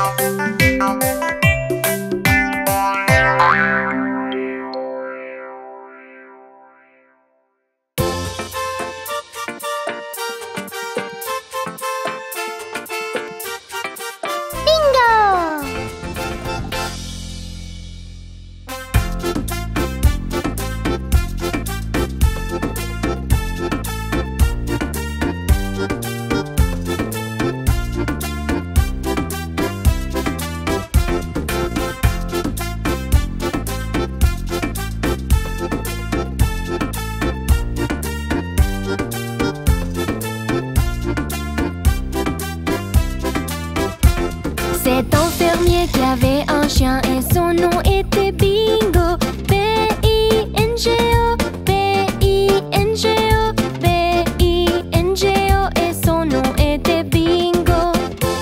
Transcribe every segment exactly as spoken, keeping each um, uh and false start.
C'est un fermier qui avait un chien et son nom était Bingo. B I N G O, B I N G O, B I N G O et son nom était Bingo.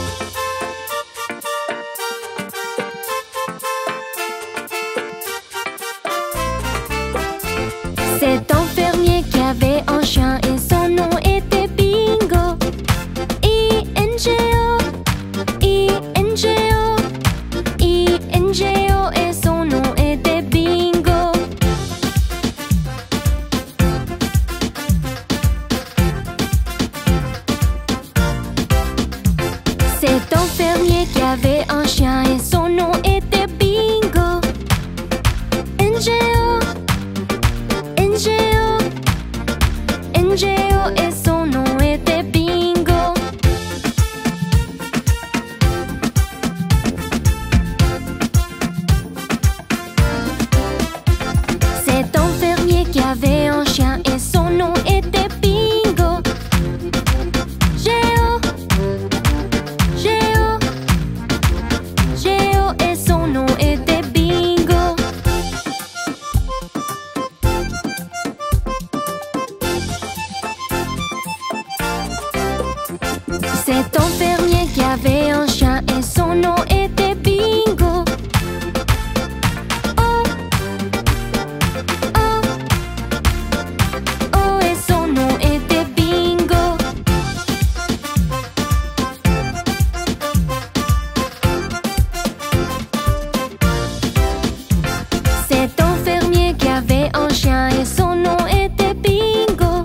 C'est un fermier qui avait un chien et son nom était Bingo. I N G O, I N G O, I N G O et son nom était Bingo. C'est un fermier qui avait un chien et son nom était Bingo. N G O, N G O, N G O et son nom était Bingo. C'est un fermier qui avait un chien et son nom était Bingo. G O, G O, G O et son nom était Bingo. C'est un fermier qui avait un chien et son nom était Bingo. Oh, oh, oh et son nom était Bingo. C'est un fermier qui avait un chien et son nom était Bingo.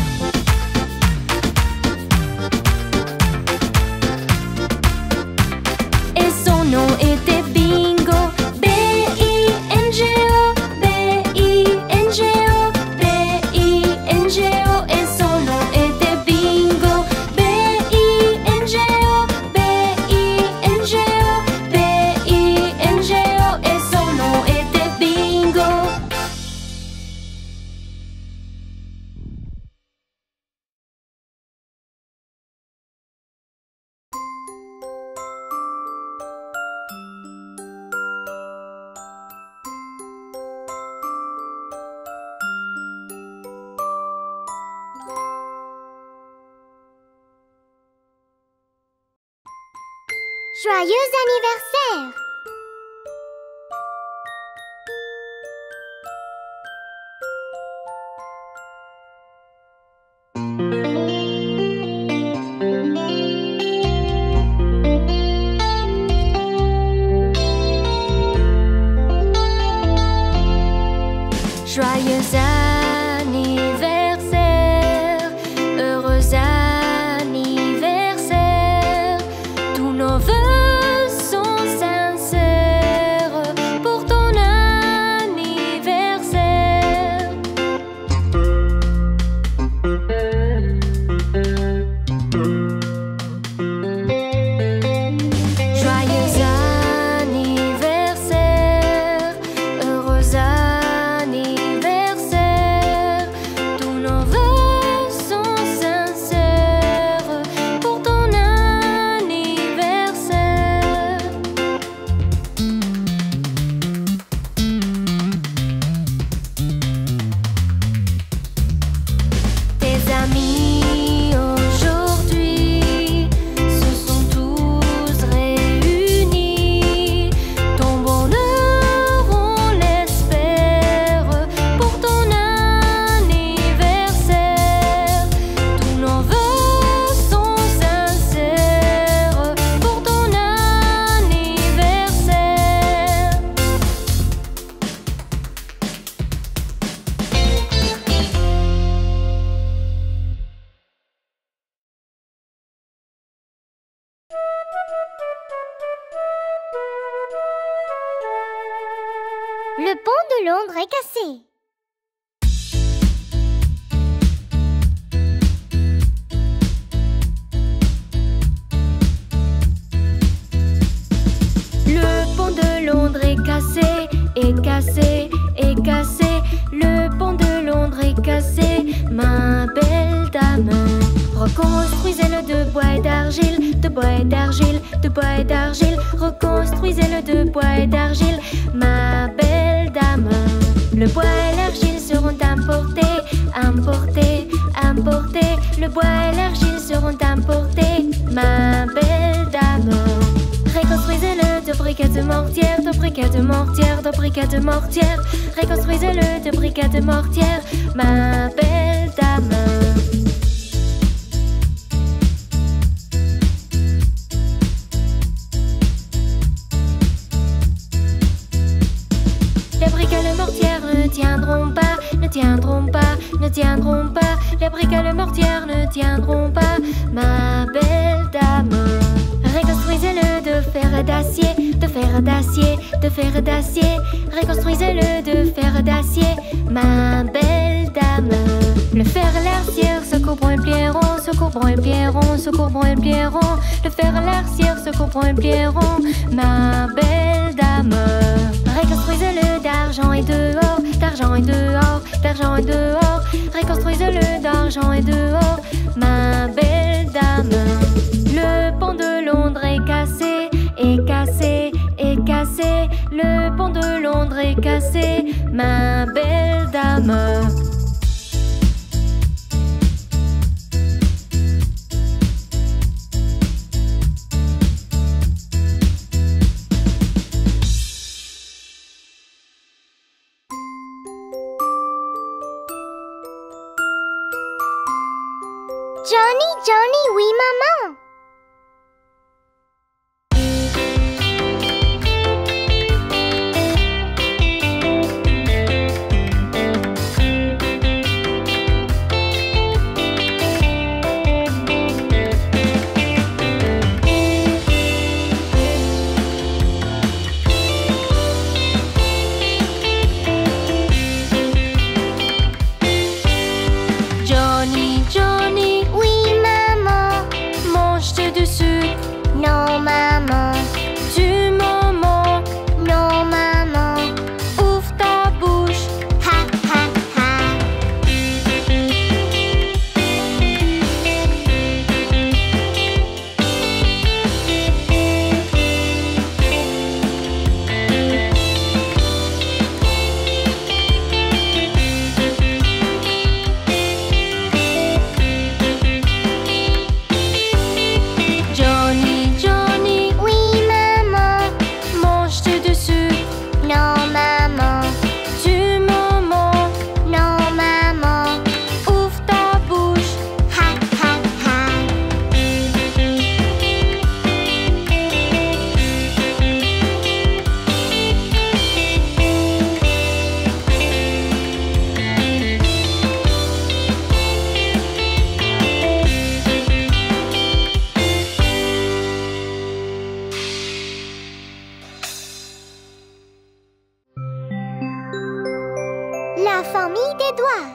Et son nom était Bingo. B I N G O, B I N G O, B I N G O et son nom était Bingo. B I N G O, B I N G O, B I N G O et son nom était Bingo. Joyeux anniversaire! Joyeux anniversaire, heureux anniversaire, tous nos vœux sont sincères. Le pont de Londres est cassé. Le pont de Londres est cassé, est cassé, est cassé. Le pont de Londres est cassé, ma belle dame. Reconstruisez-le de bois et d'argile, de bois et d'argile, de bois et d'argile. Reconstruisez-le de bois et d'argile, ma belle dame. Le bois et l'argile seront importés, importés, importés. Le bois et l'argile seront importés, ma belle dame. Reconstruisez-le de briquets de mortière, de briquets de mortière, de briquets de mortière. Reconstruisez-le de briquets de mortière, ma belle dame. Les briquets de mortière ne tiendront pas, ne tiendront pas, ne tiendront pas. Les briquets de mortière ne tiendront pas, ma belle dame. Reconstruisez-le de fer et d'acier, de fer et d'acier, de fer et d'acier. Reconstruisez-le de fer et d'acier, ma belle dame. Le fer et l'arcière se couvront et plieront, se couvront et plieront, se couvront et plieront. Le fer et l'arcière se couvront et plieront, ma belle dame. Reconstruisez-le d'argent et dehors, d'argent et dehors, d'argent et dehors. Reconstruisez-le d'argent et dehors, ma belle dame. Le pont de Londres est cassé, est cassé, est cassé. Le pont de Londres est cassé, ma belle dame. Johnny, Johnny, oui maman. Johnny, Johnny, Oui maman. mange-tu du sucre? Non maman. Du moment, Non maman. ouvre ta bouche. Ha ha ha. Johnny, Johnny, Oui maman. mange-tu du sucre? Non maman. Du moment, Non maman. ouvre ta bouche. Ha ha ha. La famille des doigts.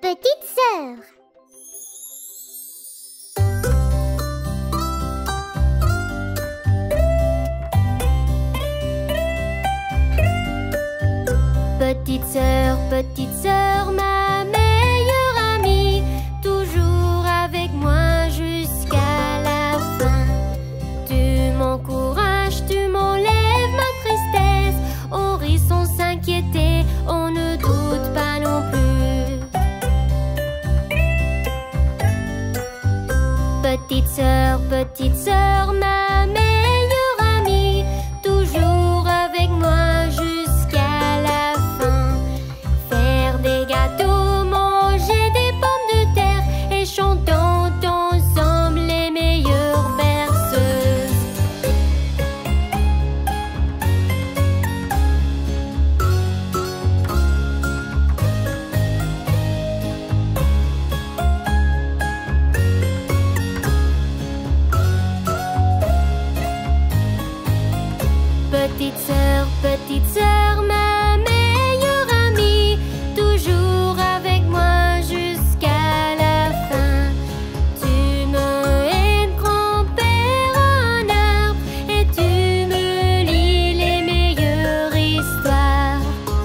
petite sœur. Petite sœur, petite sœur, ma meilleure amie, toujours avec moi jusqu'à la fin. Tu m'encourages, tu m'enlèves ma tristesse, on rit sans s'inquiéter, on ne doute pas non plus. Petite sœur, petite sœur, ma meilleure amie, toujours avec moi jusqu'à la fin. Faire des gâteaux, manger des pommes de terre et chantons ensemble les meilleures berceuses. Petite sœur, petite sœur, ma meilleure amie, toujours avec moi jusqu'à la fin. Tu me aides, grand-père en arbre, et tu me lis les meilleures histoires.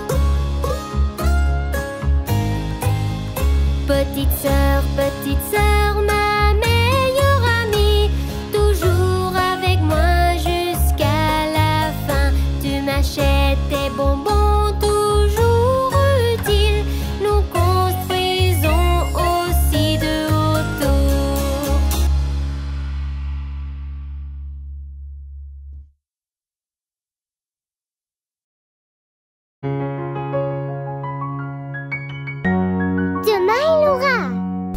Petite sœur, petite sœur, ma meilleure amie, toujours avec moi jusqu'à la fin. Tu m'achètes des bonbons toujours utiles, nous construisons aussi de hauts tours. Demain il aura.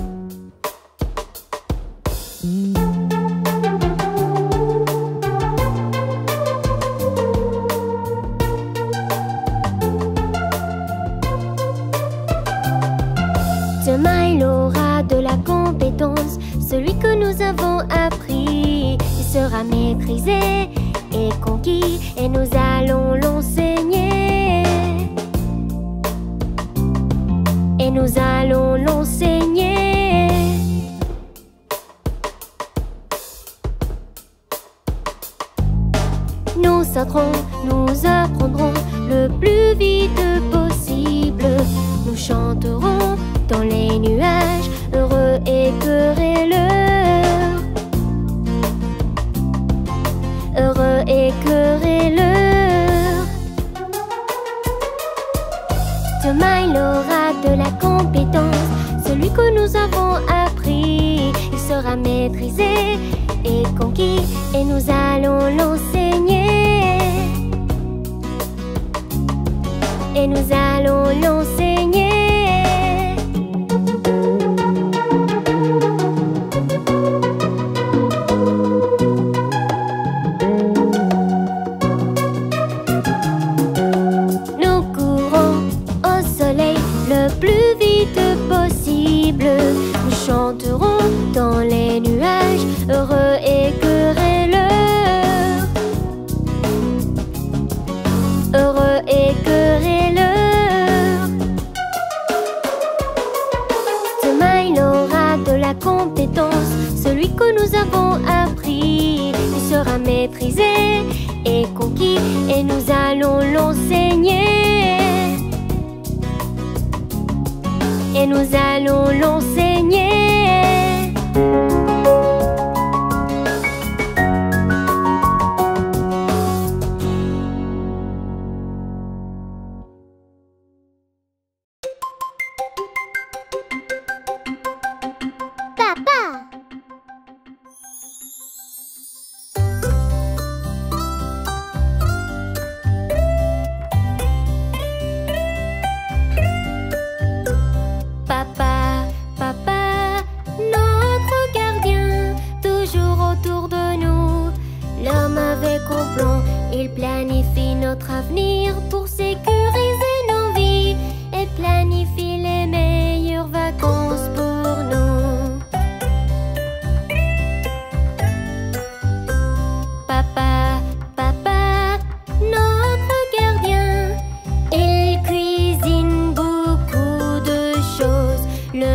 Demain il aura de la compétence, celui que nous avons appris. Il sera maîtrisé et conquis, et nous allons l'enseigner. Et nous allons l'enseigner. Nous sauterons, nous apprendrons le plus vite possible. Nous chanterons dans les nuages, heureux et querelleurs. Heureux et querelleurs. Demain il aura de la compétence, celui que nous avons appris. Il sera maîtrisé et conquis, et nous allons l'enseigner. Et nous allons l'enseigner. Nous courons au soleil le plus vite possible. Nous chanterons dans les nuages, heureux et querelleurs. Heureux et querelleurs. Demain il aura de la compétence, celui que nous avons appris. Il sera maîtrisé et conquis, et nous allons l'enseigner. Et nous allons l'enseigner. Papa. Papa, papa, notre gardien, toujours autour de nous. L'homme avec complot, il planifie notre avenir pour sécuriser nos vies et planifie les meilleures vacances pour nous. Papa, papa, notre gardien, il cuisine beaucoup de choses. Le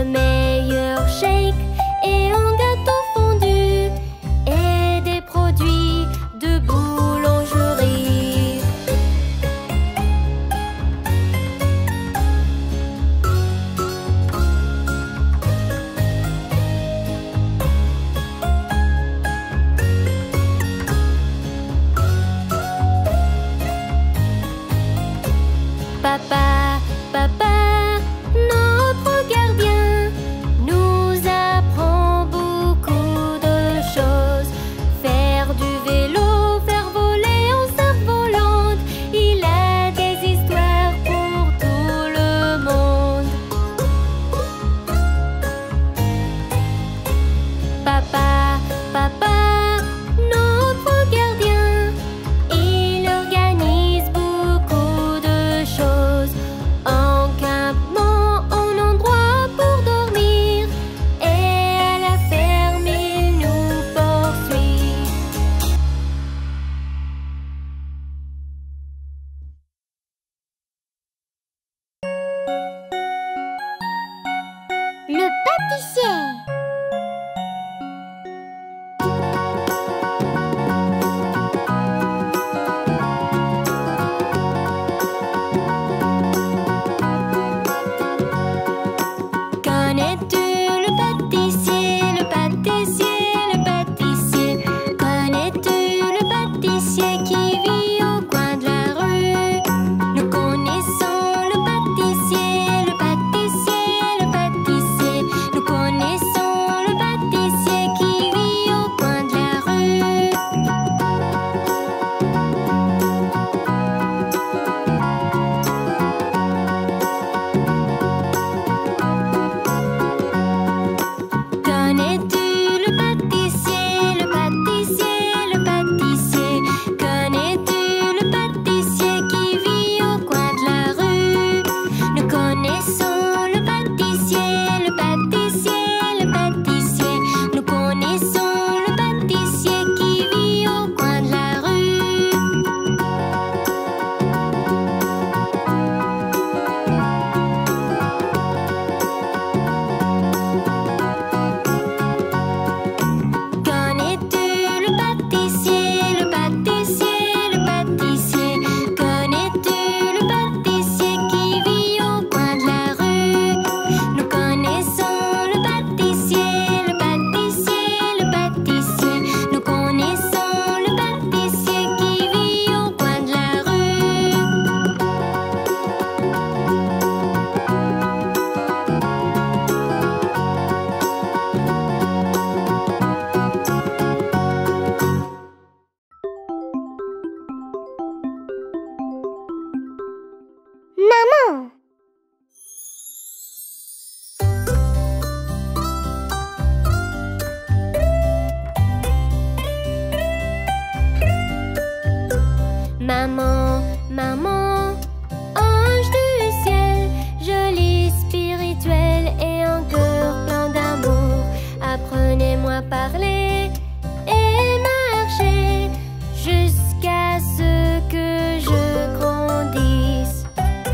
Maman, maman, ange du ciel, joli, spirituel et un cœur plein d'amour. Apprenez-moi à parler et marcher jusqu'à ce que je grandisse.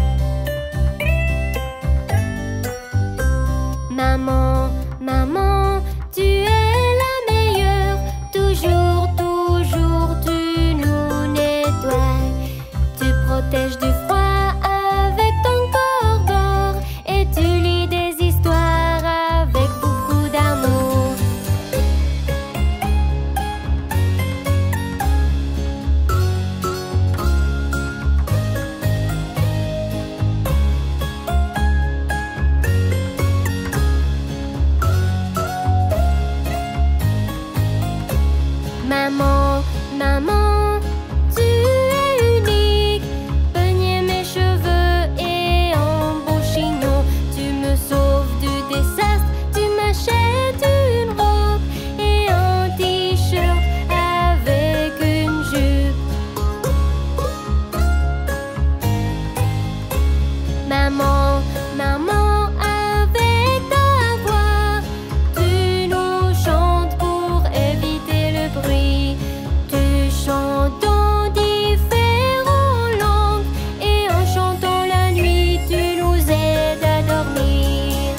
Maman, maman, tu es la meilleure, toujours, toujours tu nous nettoies. Tu protèges du froid avec ton corps d'or et tu lis des histoires avec beaucoup d'amour. Maman, maman, tu es unique. Peigner mes cheveux et un beau chignon. Tu me sauves du désastre. Tu m'achètes une robe et un t-shirt avec une jupe. Maman, maman, avec ta voix, tu nous chantes pour éviter le bruit. Tu chantes en différentes langues et en chantant la nuit, tu nous aides à dormir.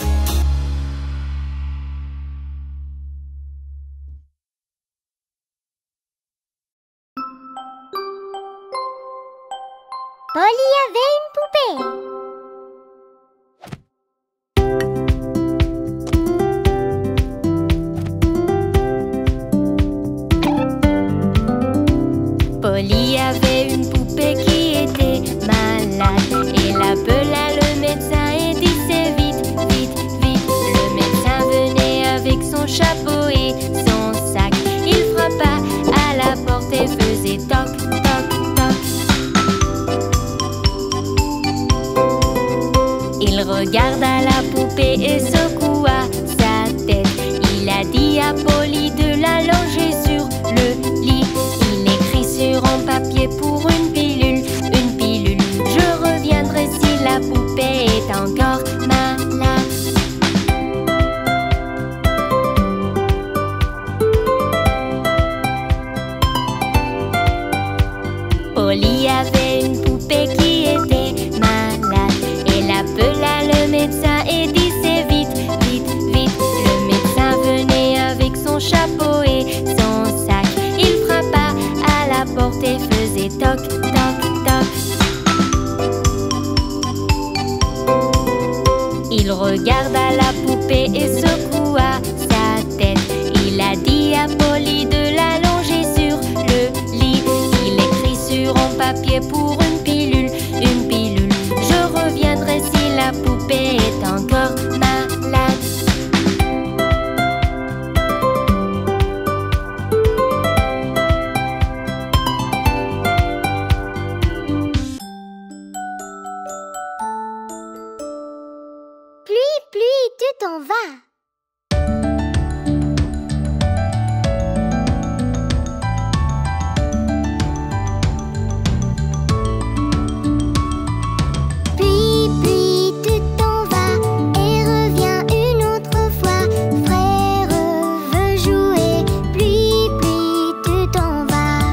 Polly avait une poupée. Polly avait une poupée qui était malade. Elle appela le médecin et disait vite, vite, vite. Le médecin venait avec son chapeau et son sac. Il frappa à la porte et faisait toc, toc, toc. Il regarda la poupée et secoua sa tête. Il a dit à Polly de la loger sur le lit. Il écrit sur un papier pour une pilule, une pilule. Je reviendrai si la poupée est encore malade. Polly avait une poupée qui était malade. Elle appela le médecin et disait vite, vite, vite. Le médecin venait avec son chapeau et son sac. Il frappa à la porte et faisait toc, toc, toc. Il regarda la poupée et secoua sa tête. Il a dit à Polly de la loger sur le lit. Il écrit sur un papier pour une pilule, une pilule. Je reviendrai si la poupée est encore malade. Pluie, pluie, tu t'en vas. Pluie, pluie, tu t'en vas et reviens une autre fois. Frère veut jouer. Pluie, pluie, tu t'en vas.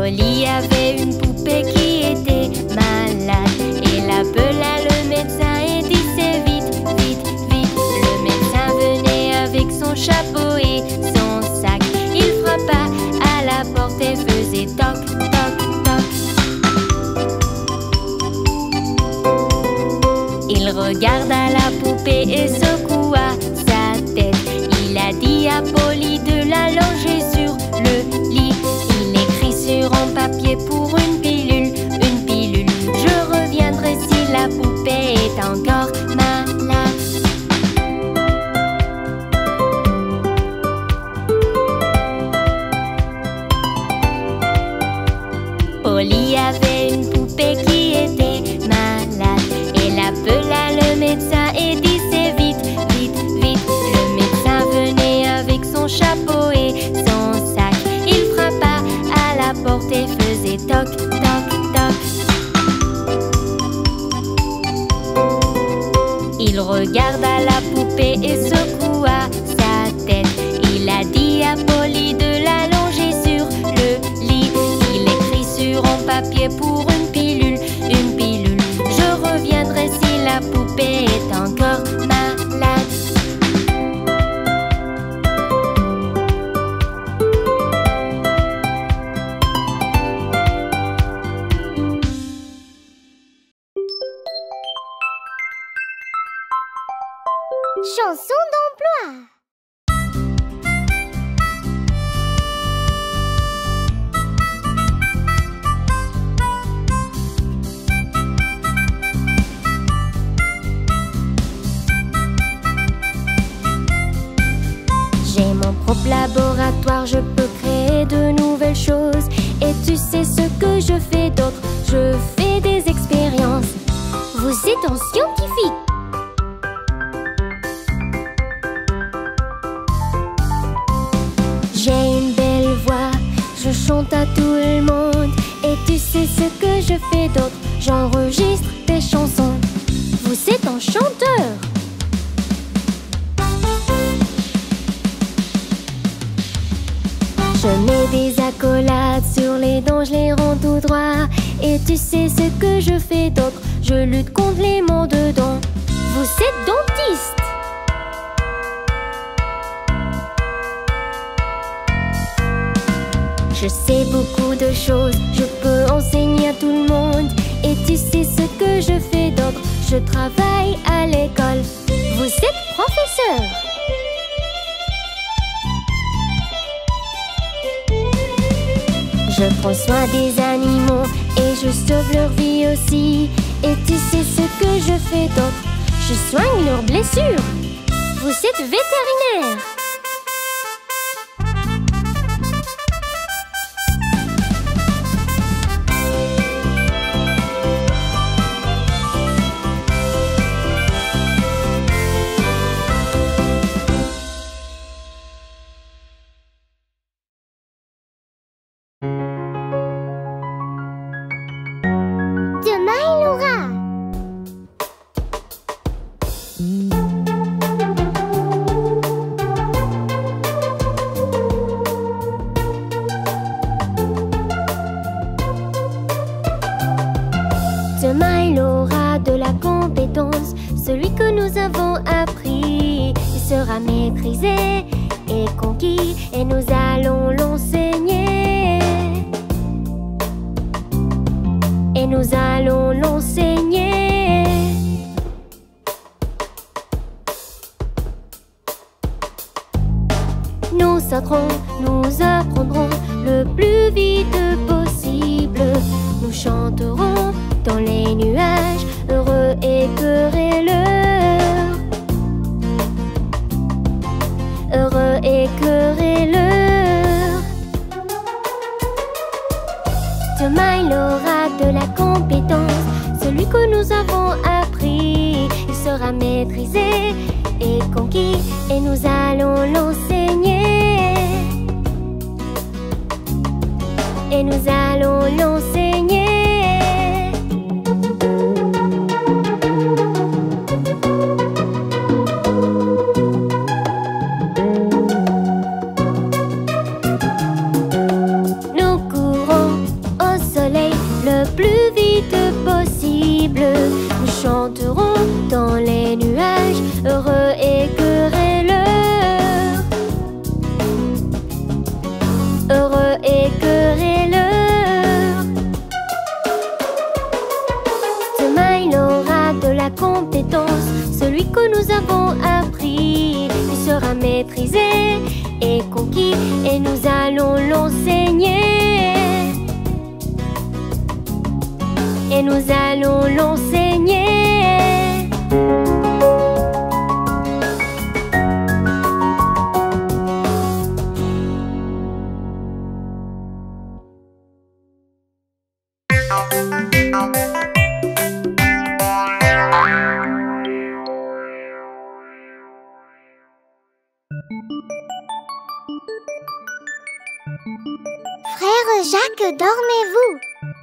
Polly avait une poupée qui était malade. Elle appela le médecin et disait vite, vite, vite. Le médecin venait avec son chapeau et son sac. Il frappa à la porte et faisait toc, toc, toc. Il regarda la poupée et secoua sa tête. Il a dit à Polly de l'allonger sur le lit. Il écrit sur un papier pour une pilule, une pilule. Je reviendrai si la poupée est encore malade. Polly avait une poupée qui était malade. Elle appela le médecin et disait vite, vite, vite. Le médecin venait avec son chapeau et son sac. Il frappa à la porte et faisait toc, toc, toc. Il regarda la poupée et secoua sa tête. Il a dit à Polly de l'allonger sur le lit. Il écrit sur un papier pour une pilule, une pilule. Je reviendrai si la poupée est encore malade. Chanson d'emploi. J'ai mon propre laboratoire, je peux créer de nouvelles choses. Et tu sais ce que je fais d'autre? Je fais des expériences. Vous êtes un scientifique. J'ai une belle voix, je chante à tout le monde. Et tu sais ce que je fais d'autre? J'enregistre des chansons. Vous êtes un chanteur. Je mets des accolades sur les dents, je les rends tout droit. Et tu sais ce que je fais d'autre? Je lutte contre les maux de dents. Vous êtes dentiste. Je sais beaucoup de choses, je peux enseigner à tout le monde. Et tu sais ce que je fais d'autre? Je travaille à l'école. Vous êtes professeur. Je prends soin des animaux et je sauve leur vie aussi. Et tu sais ce que je fais d'autre? Je soigne leurs blessures. Vous êtes vétérinaire. Demain il aura. Demain il aura de la compétence, celui que nous avons appris. Il sera maîtrisé et conquis et nous allons l'enseigner. Et nous allons l'enseigner. Nous sauterons, nous apprendrons le plus vite possible. Nous chanterons dans les nuages, heureux et querelleurs. Heureux et querelleurs. Demain il aura de la compétence, celui que nous avons appris. Il sera maîtrisé et conquis et nous allons l'enseigner. Et nous allons l'enseigner. Nous courons trouvé et conquis, et nous allons l'enseigner. Et nous allons l'enseigner. Frère Jacques, dormez-vous?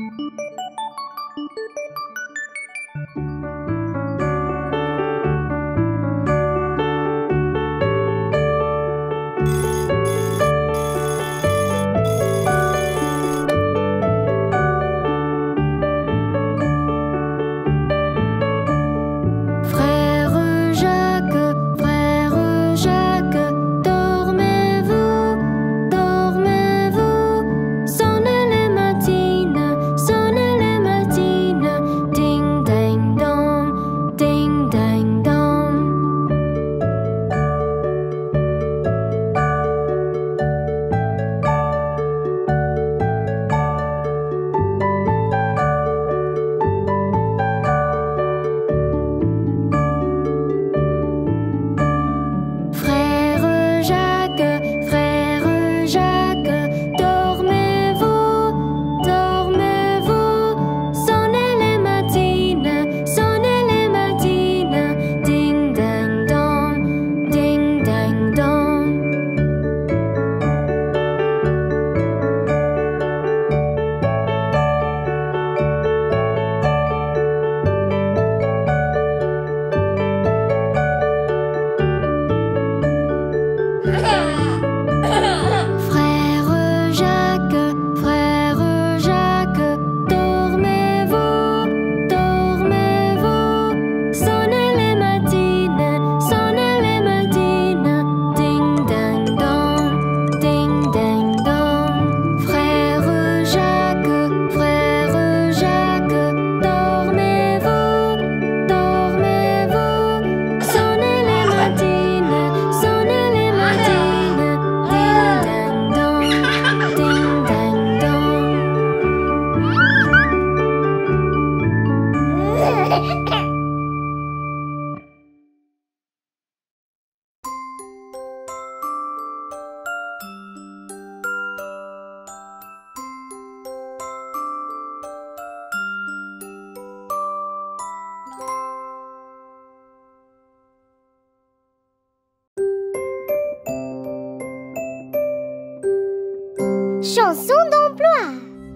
Chanson d'emploi.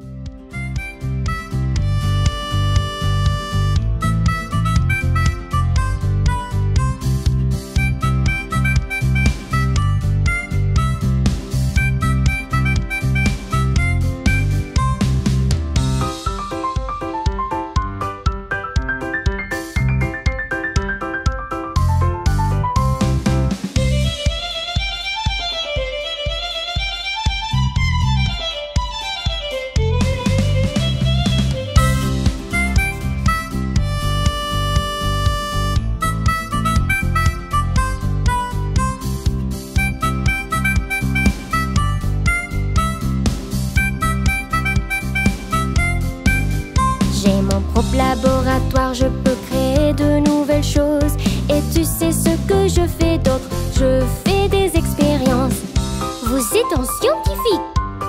Laboratoire, je peux créer de nouvelles choses. Et tu sais ce que je fais d'autre? Je fais des expériences. Vous êtes un scientifique.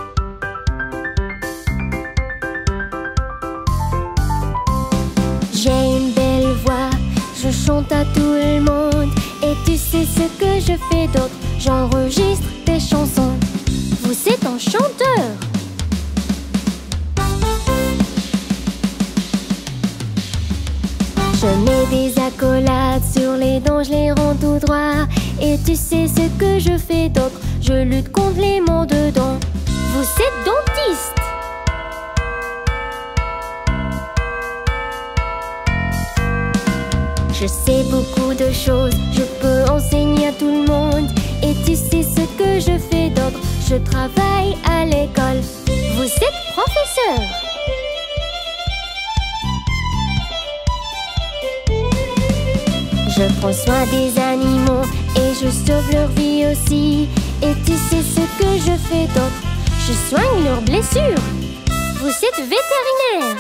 J'ai une belle voix, je chante à tout le monde. Et tu sais ce que je fais d'autre? J'enregistre des chansons. Vous êtes un chanteur. Je mets des accolades sur les dents, je les rends tout droit. Et tu sais ce que je fais d'autre? Je lutte contre les maux de dents. Vous êtes dentiste. Je sais beaucoup de choses, je peux enseigner à tout le monde. Et tu sais ce que je fais d'autre? Je travaille à l'école. Vous êtes professeur. Je prends soin des animaux et je sauve leur vie aussi. Et tu sais ce que je fais d'autre? Je soigne leurs blessures. Vous êtes vétérinaire.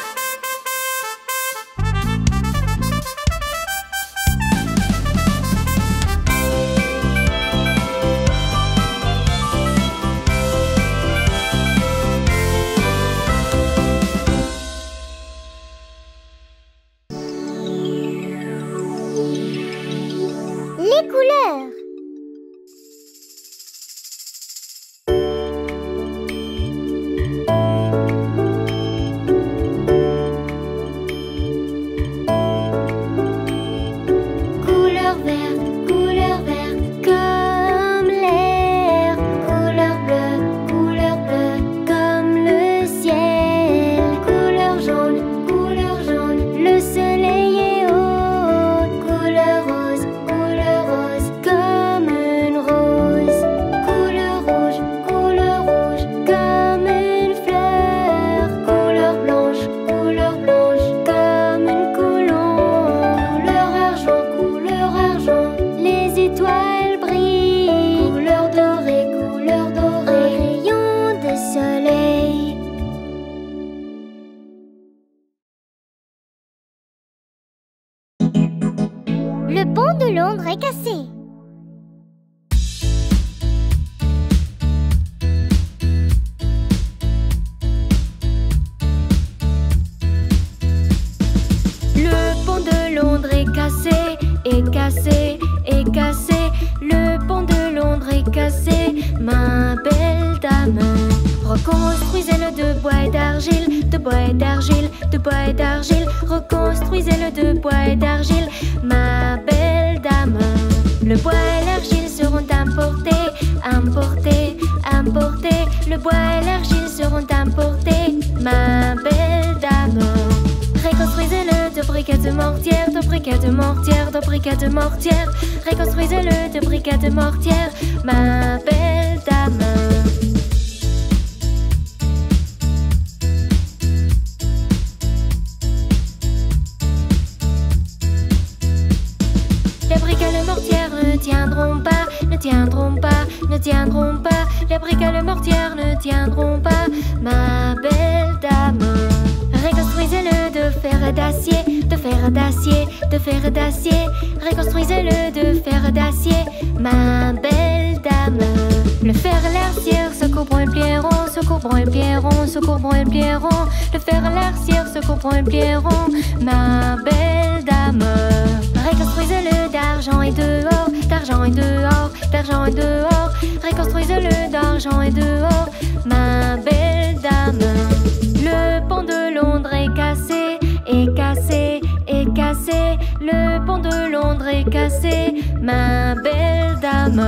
Les couleurs. Couleur verte, couleur verte, comme l'air. Couleur bleue, couleur bleue, comme le ciel. Couleur jaune, couleur jaune, le soleil est haut. Couleur rose, couleur rose, comme une rose. Couleur rouge, couleur rouge, comme une fleur. Couleur blanche, couleur blanche, comme une colombe. Couleur argent, couleur argent, les étoiles brillent. Couleur dorée, couleur dorée, rayon de soleil. Le pont de Londres est cassé. Le pont de Londres est cassé, est cassé, est cassé. Le pont de Londres est cassé, ma belle dame. Reconstruisez-le de bois et d'argile, de bois et d'argile, de bois et d'argile. Reconstruisez-le de bois et d'argile, ma belle dame. Le bois et l'argile seront importés, importés, importés. Le bois et l'argile seront importés, ma belle dame. Reconstruisez-le de briquets de mortière, de briquets de mortière, de briquets de mortière. Reconstruisez-le de briquets de mortière, ma belle dame. Les briquets de mortière ne tiendront pas, ne tiendront pas, ne tiendront pas. Les briquets de mortière ne tiendront pas, ma belle dame. Reconstruisez-le de fer et d'acier, de fer et d'acier, de fer et d'acier. Reconstruisez-le de fer et d'acier, ma belle dame. Le fer et l'arcière se couvront et plieront, se couvront et plieront, se couvront et plieront. Le fer et l'arcière se couvront et plieront, ma belle dame. Reconstruisez-le d'argent et dehors, d'argent et dehors, d'argent et dehors. Reconstruisez-le d'argent et dehors, ma belle dame. Le pont de Londres est cassé, est cassé, est cassé. Le pont de Londres est cassé, ma belle dame.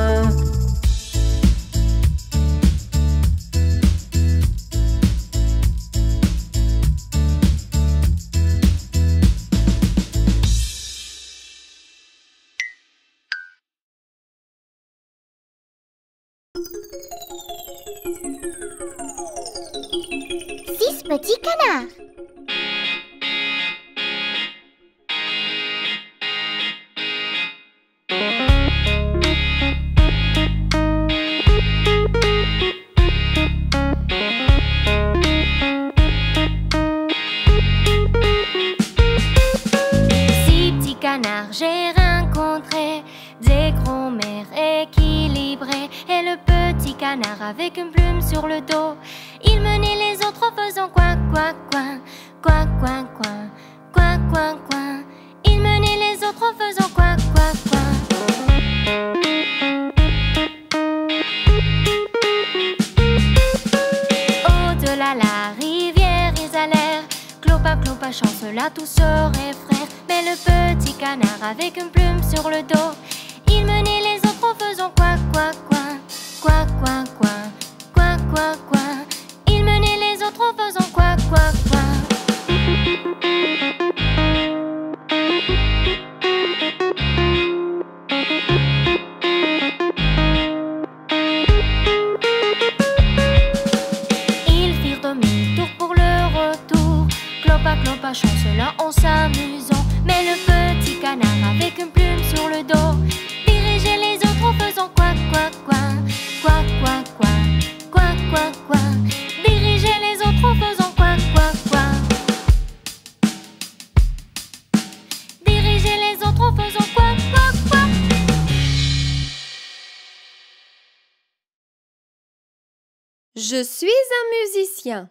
Six petits canards. Six petits canards, j'ai rencontré des grands-mères équilibrées et le petit canard avec une plume sur le dos. Il menait les autres en faisant coin, coin, coin, coin, coin, coin, coin, coin, coin. Il menait les autres en faisant coin, coin, coin. Au-delà la rivière ils allèrent, clopa, clopa, chancela, tous sœurs et frères. Mais le petit canard avec une plume sur le dos, il menait les autres en faisant coin, coin, coin, coin, coin, coin, coin, coin, coin. Il menait les autres en faisant coin, coin, coin. Ils firent demi-tour pour le retour, clopa, clopa, chancela en s'amusant. Mais le petit canard avec une plume sur le dos dirigeait les autres en faisant Je suis un musicien.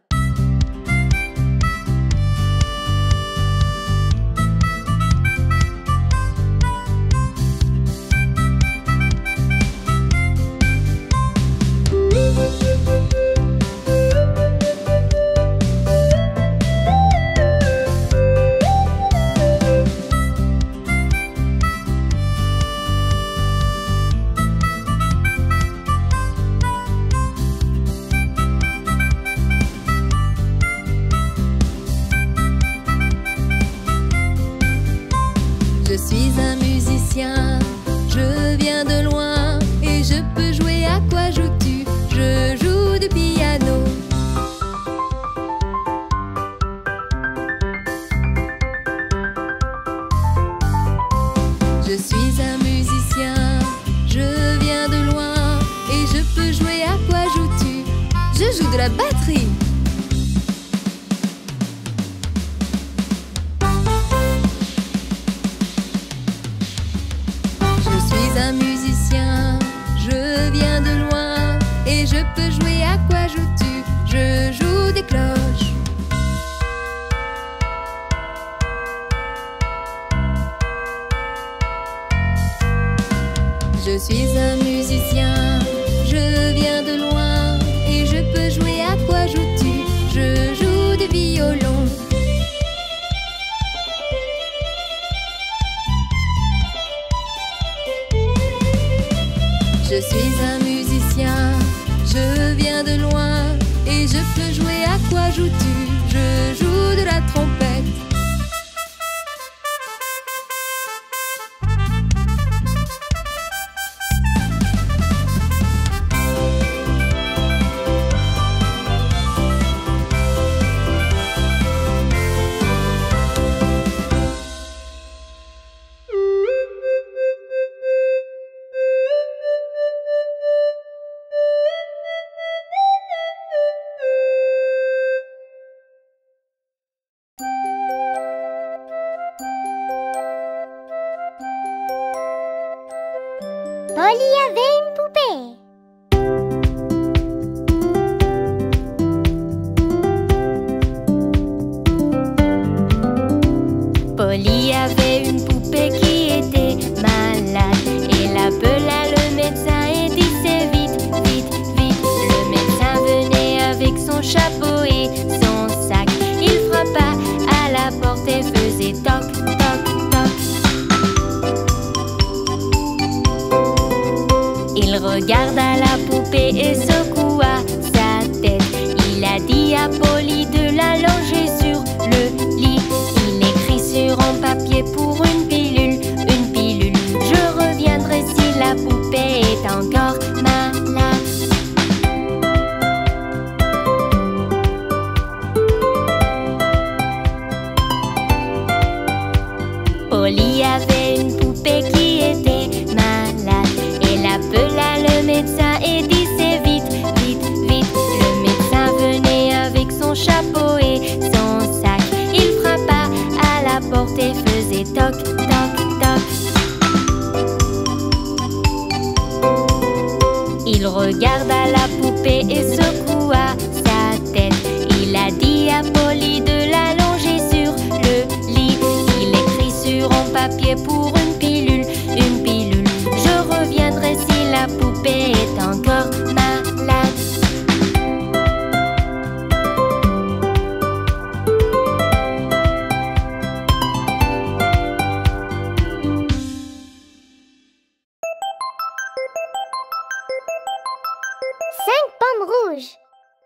Je suis un musicien, je viens de loin et je peux jouer. À quoi joues-tu? Je joue du piano. Je suis un musicien, je viens de loin et je peux jouer. À quoi joues-tu? Je joue de la batterie. Un musicien, je viens de loin et je peux jouer. À quoi joues-tu? Je joue des cloches. Je suis un musicien, je viens de loin et je peux jouer. À quoi joues-tu? Je joue du violon. Je suis un musicien, je viens de loin et je peux jouer. À quoi joues-tu? Je joue de la trompette. Polly avait une poupée. Polly avait une poupée qui était malade. Elle appela le médecin et disait vite, vite, vite. Le médecin venait avec son chapeau et son sac. Il frappa à la porte et faisait toc, toc, toc. Il regarda la poupée et secoua sa tête. Il a dit à Polly de l'allonger sur le lit. Il écrit sur un papier pour une pilule, une pilule. Je reviendrai si la poupée est encore malade. Polly avait une poupée qui était malade. Elle appela le médecin et disait vite, vite, vite. Le médecin venait avec son chapeau et son sac. Il frappa à la porte et faisait toc, toc, toc. Il regarda la poupée et secoua sa tête. Il a dit à Polly de l'allonger sur le lit. Il écrit sur un papier pour une pilule, une pilule. Je reviendrai si la poupée est encore malade. Cinq pommes rouges.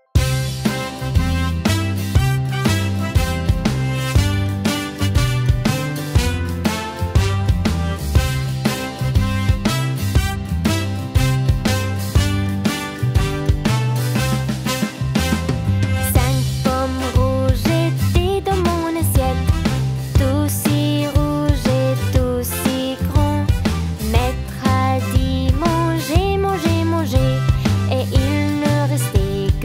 Cinq pommes rouges étaient dans mon assiette, tout si rouge et tout si grand. Maître a dit manger, manger, manger, et il ne restait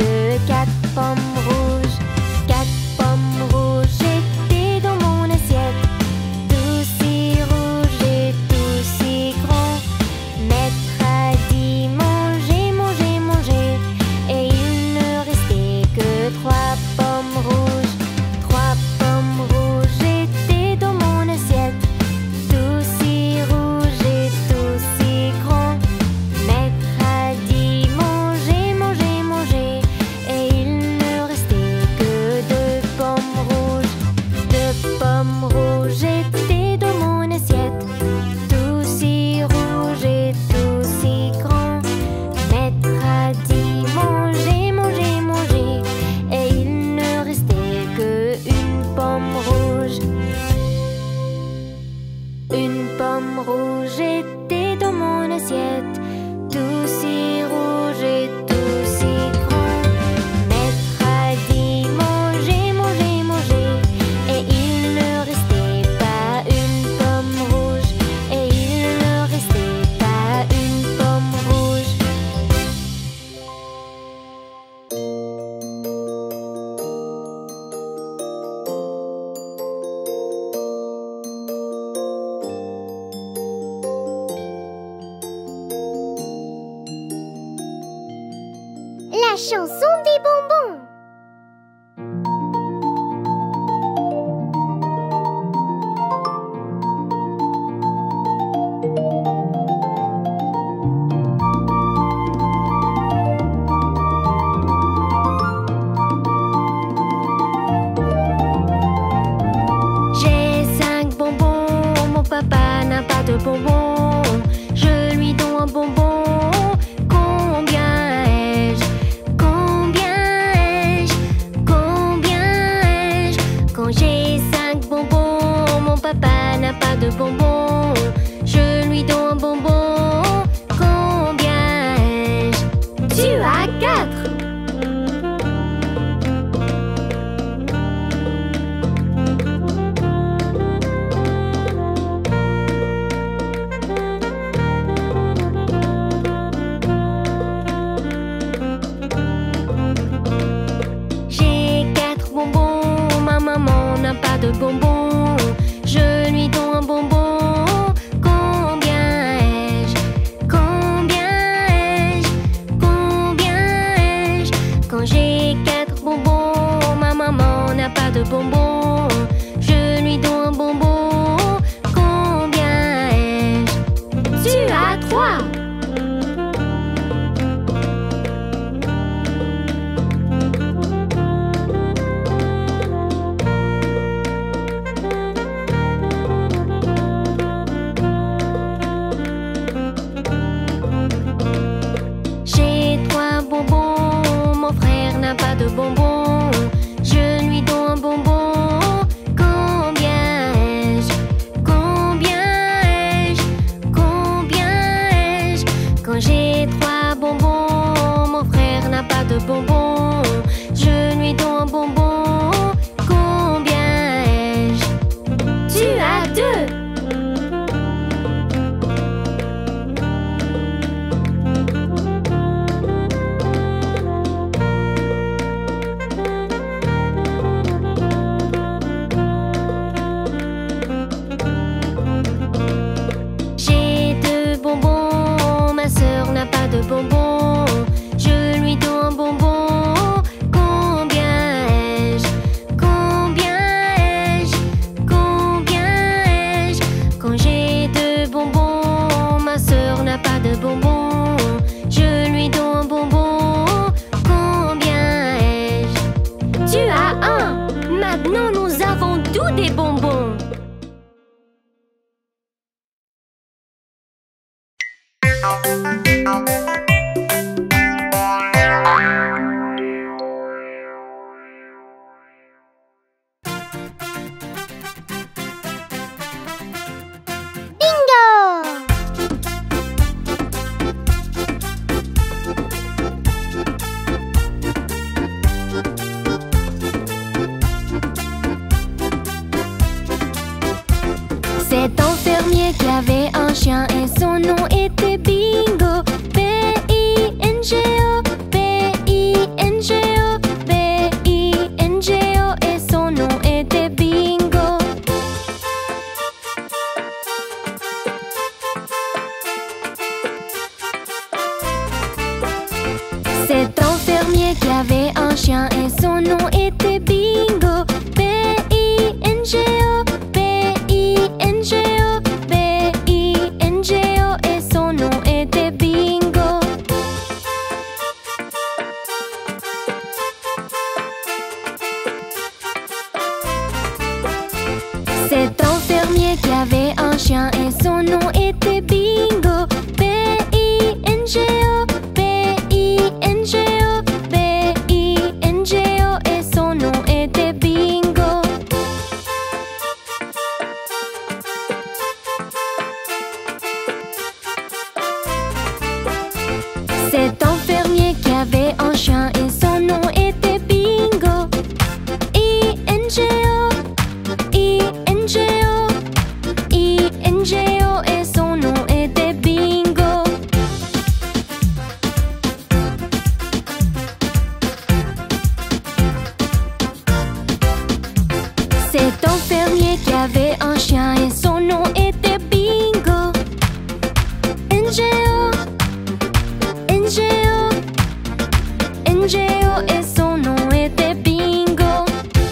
La chanson des bonbons. J'ai cinq bonbons, mon papa n'a pas de bonbons. Je lui donne un bonbon. Combien ai-je? Combien ai-je? Combien ai-je? Quand j'ai cinq bonbons, mon papa n'a pas de bonbons. Je lui donne un bonbon. Combien ai-je? Tu as quatre. Pas de bonbons, je lui donne un bonbon. Combien ai-je? Combien ai-je? Combien ai-je? Quand j'ai quatre bonbons, ma maman n'a pas de bonbons. Je lui donne un bonbon. Combien ai-je? Tu as trois. Pas de bonbons, je lui donne un bonbon. Combien ai-je? Combien ai-je? Combien ai-je? Quand j'ai trois bonbons, mon frère n'a pas de bonbons. Je lui donne un bonbon. Combien ai-je? Tu as deux. Pas de bonbons, je lui donne un bonbon. Combien ai-je? Combien ai-je? Combien ai-je? Quand j'ai deux bonbons, ma sœur n'a pas de bonbons. Je lui donne un bonbon. Combien ai-je? Tu as un. Maintenant nous avons tous des bonbons. C'est un fermier qui avait un chien et son nom était Bingo. B I N G O, B I N G O, B I N G O et son nom était Bingo. C'est un fermier qui avait un chien et son nom était Bingo. B I N G O, B I N G O, B I N G O et son nom était Bingo. C'est un fermier qui avait un chien et son nom était Bingo. B I N G O, B I N G O, B I N G O et son nom était Bingo. C'est un fermier qui avait un chien et son nom était Bingo. I N G O, I N G O, I N G O et son nom était Bingo. C'est un fermier qui avait un chien et son nom était Bingo. N G O, N G O, N G O et son nom était Bingo.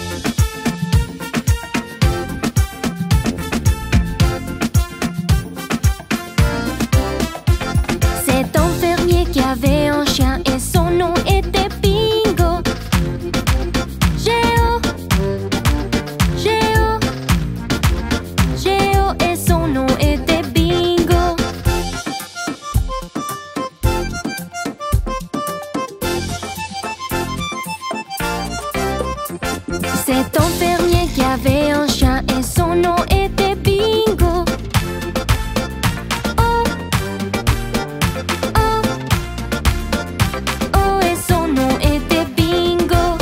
Cet enfermier qui avait un chien et son nom était Bingo. Géo, Géo, Géo et son nom était Bingo. Cet enfermier qui avait un chien et son nom était Bingo. Oh, oh, oh et son nom était Bingo.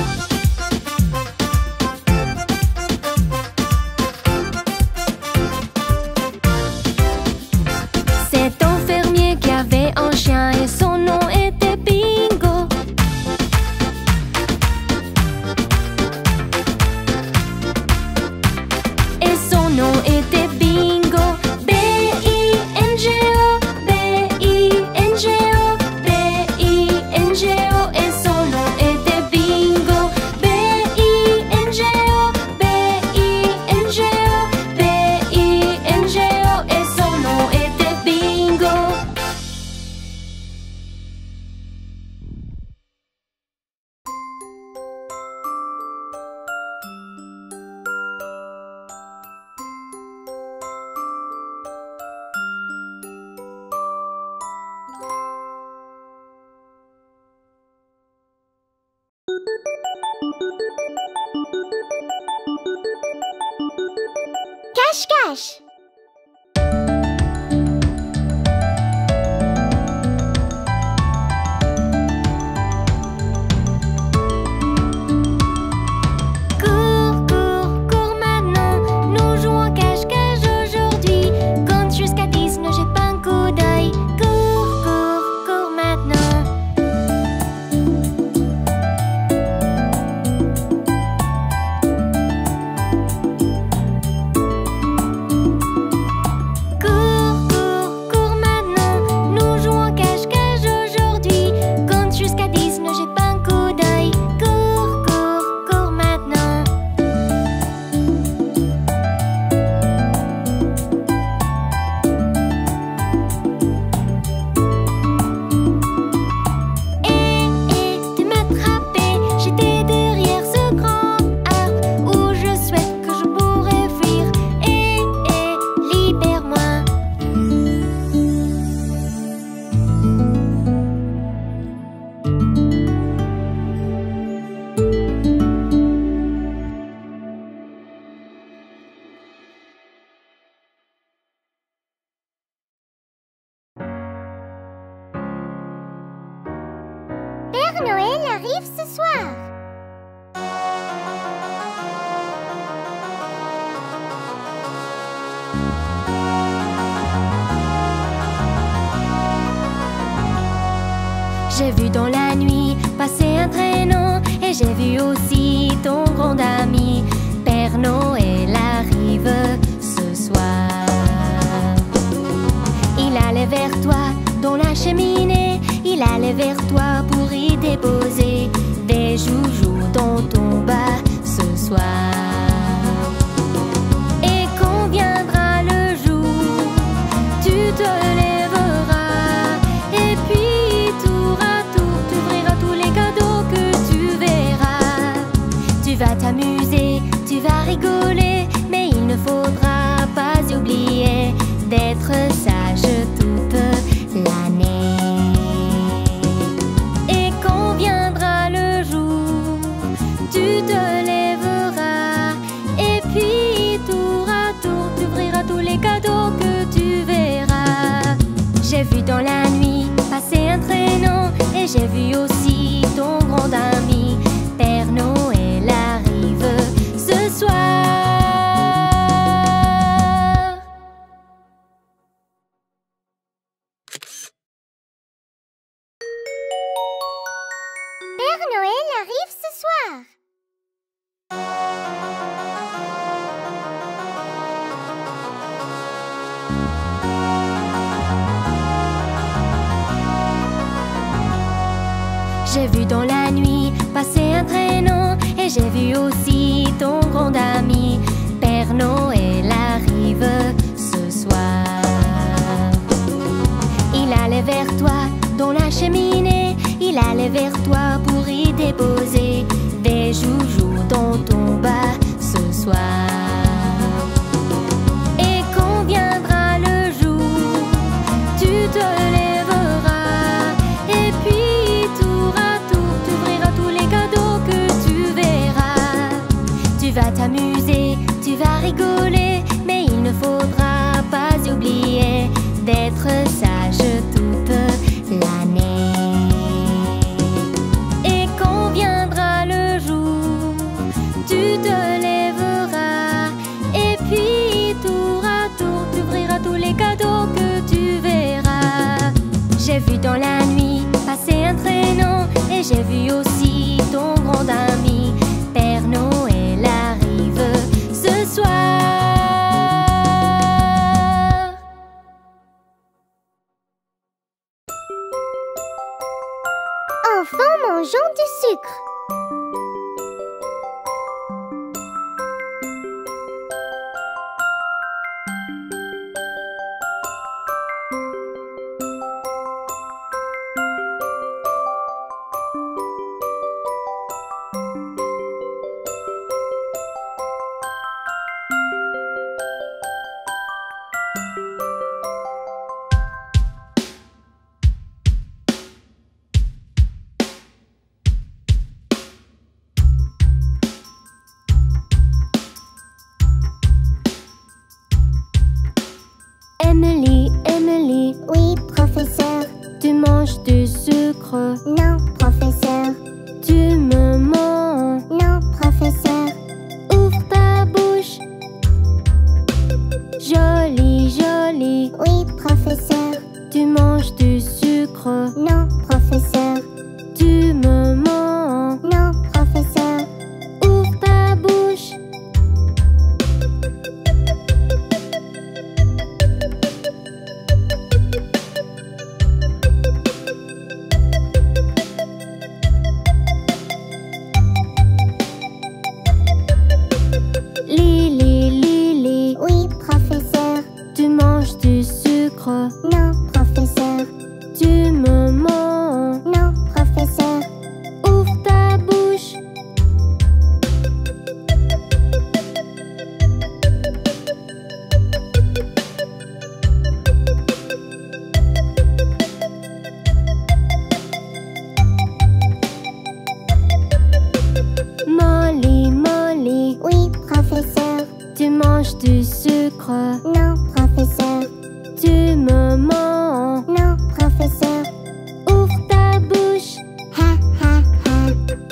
Cet enfermier qui avait un chien et son nom était Bingo. Et son nom était Bingo. B I N G O, B I N G O, B I N G O et son nom était Bingo. B I N G O, B I N G O, B I N G O et son nom était Bingo. Cache-cache. Cours, cours, cours maintenant. Nous jouons cache-cache aujourd'hui. Compte jusqu'à dix, ne jette pas un coup d'œil. Cours, cours, cours maintenant. Cours, cours, cours maintenant. Nous jouons cache-cache aujourd'hui. Compte jusqu'à dix, ne jette pas un coup d'œil. Cours, cours, cours maintenant. Et, et, tu m'attrapais, j'étais derrière ce grand arbre où je souhaite que je pourrais fuir. Et, et, libère-moi. Père Noël arrive ce soir. J'ai vu dans la nuit passer un traîneau et j'ai vu aussi ton grand ami. Père Noël arrive ce soir. Il allait vers toi dans la cheminée. Il allait vers toi pour y déposer des joujoux dans ton bas ce soir. Et quand viendra le jour, tu te lèveras et puis tour à tour, tu ouvriras tous les cadeaux que tu verras. Tu vas t'amuser, tu vas rigoler, mais il ne faudra pas oublier d'être sage toute l'année. Et quand viendra le jour, tu te lèveras et puis tour à tour, tu ouvriras tous les cadeaux que tu verras. J'ai vu dans la nuit passer un traîneau et j'ai vu aussi ton grand ami. Père Noël arrive ce soir. Père Noël arrive ce soir. J'ai vu dans la nuit passer un traîneau et j'ai vu aussi ton grand ami. Père Noël arrive ce soir. Il allait vers toi dans la cheminée, il allait vers toi pour y déposer des joujoux dans ton bas ce soir. Et quand viendra le jour, tu te lèveras et puis tour à tour, tu ouvriras tous les cadeaux que tu verras. Tu vas t'amuser, tu vas rigoler, mais il ne faudra pas oublier d'être sage toute l'année. Et quand viendra le jour, tu te lèveras et puis tour à tour, tu ouvriras tous les cadeaux que tu verras. J'ai vu dans la nuit passer un traîneau et j'ai vu aussi ton grand ami. Père Noël arrive ce soir. Enfants mangeant du sucre. Emily, Emily, Oui, professeur. tu manges du sucre. Non, professeur. Tu me mens. Non, professeur. Ouvre ta bouche. Joli, joli, Oui, professeur. tu manges du sucre. Non, professeur. Tu me mens. Non, professeur. Ouvre ta bouche. Lily, Lily, Oui, professeur. tu manges du sucre. Non, professeur. Tu me mens. Non, professeur. Ouvre ta bouche. Molly, Molly, Oui, professeur. tu manges du sucre. Non, professeur. Tu me mens. Non, professeur. Ouvre ta bouche. Ha, ha, ha.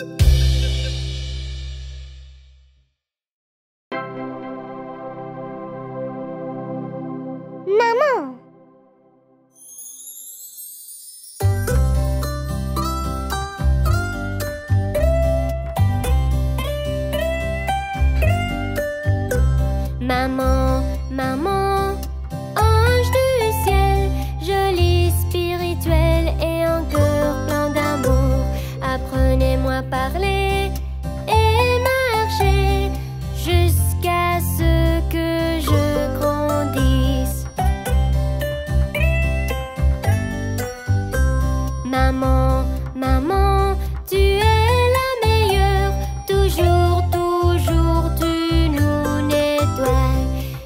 Maman. Maman, maman, ange du ciel, joli spirituel et un cœur plein d'amour. Apprenez-moi à parler et marcher jusqu'à ce que je grandisse. Maman, maman, tu es la meilleure, toujours, toujours tu nous nettoies.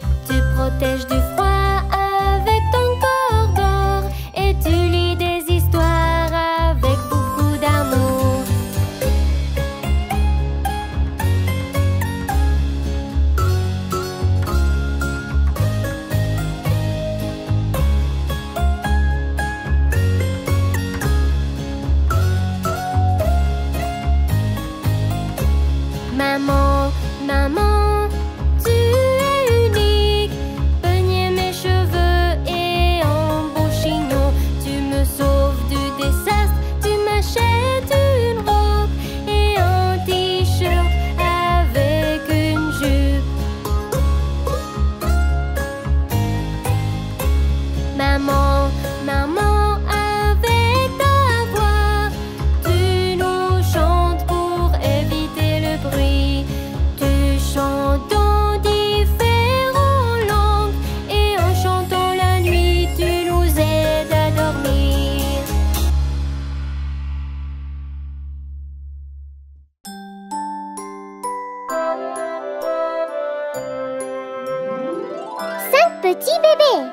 petit bébé.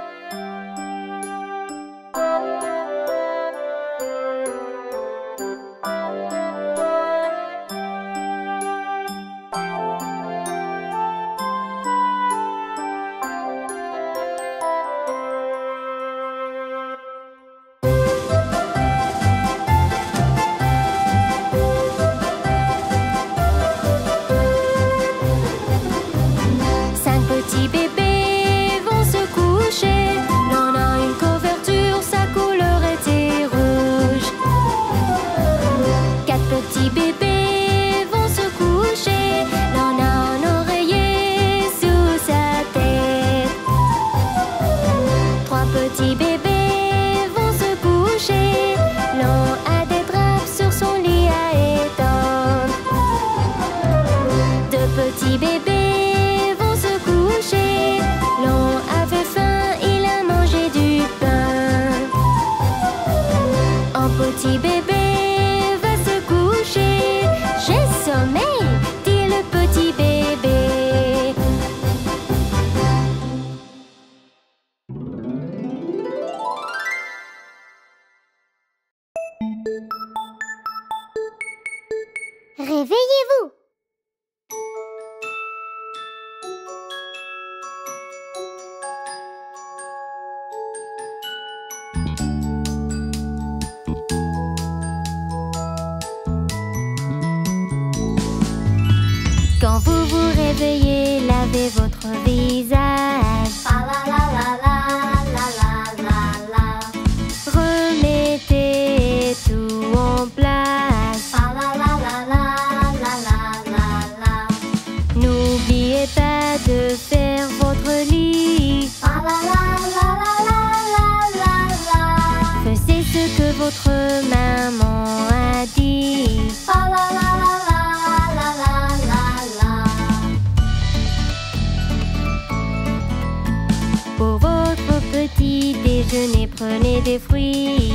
Cinq petits bébés vont se coucher. L'un a une couverture, sa couleur était rouge. Quatre petits bébés vont se coucher. L'un a un oreiller sous sa tête. Trois petits bébés vont se coucher. L'un a des draps sur son lit à étendre. Deux petits bébés vont se coucher. L'un avait faim, il a mangé du pain. Un petit bébé va se coucher. J'ai sommeil, dit le petit bébé. Réveillez-vous. Quand vous vous réveillez, lavez votre visage. Remettez tout en place. N'oubliez pas de faire votre lit. Faisiez ce que votre maman a dit. Pour votre petit déjeuner, prenez des fruits.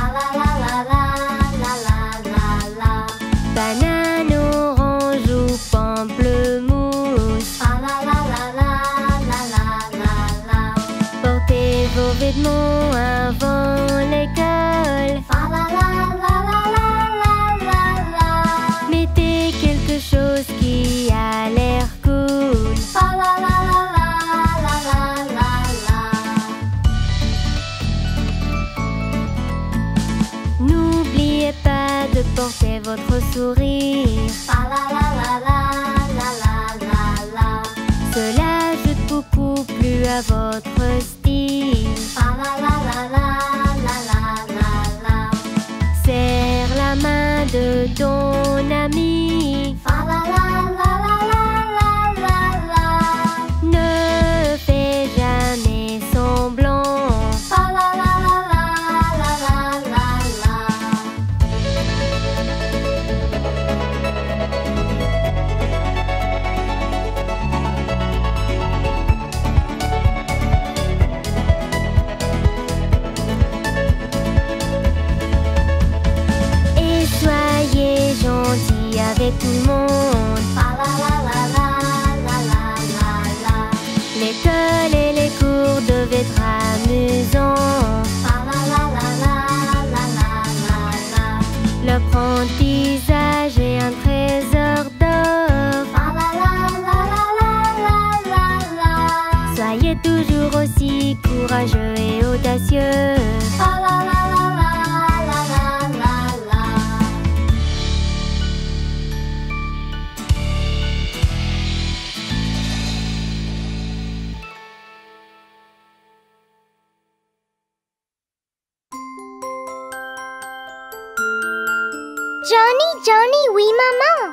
Banane, orange ou pamplemousse. Portez vos vêtements avant l'école. Mettez quelque chose qui a l'air cool. N'oubliez pas de porter votre sourire. Cela ajoute beaucoup plus à votre style. Serre la main de ton ami. Ne fais jamais semblant. Et soyez gentils avec tout le monde. L'école et les cours doivent être amusants. L'apprentissage est un trésor d'or. Soyez toujours aussi courageux et audacieux. Johnny, Johnny, oui maman.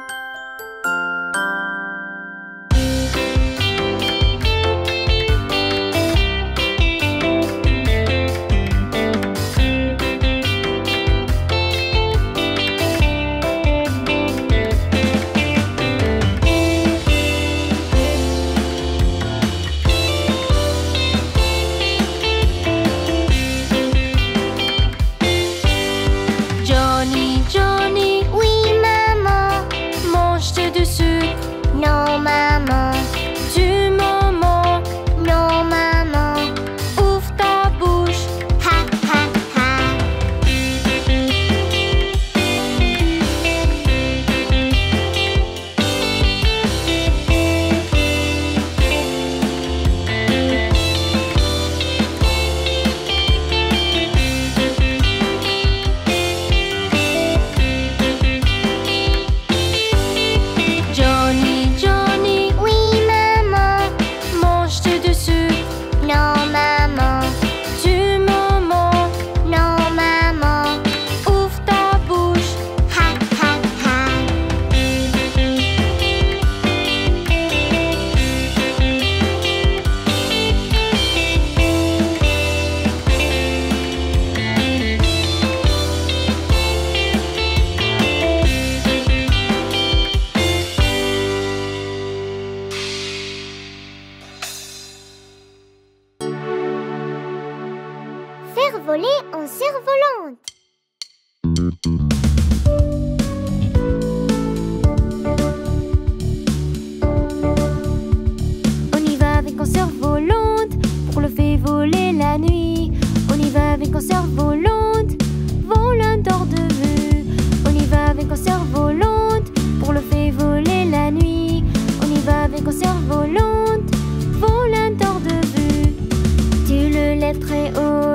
Johnny, Johnny, Oui maman. mange-tu du sucre? Non maman. Tu m'en manques. Non maman.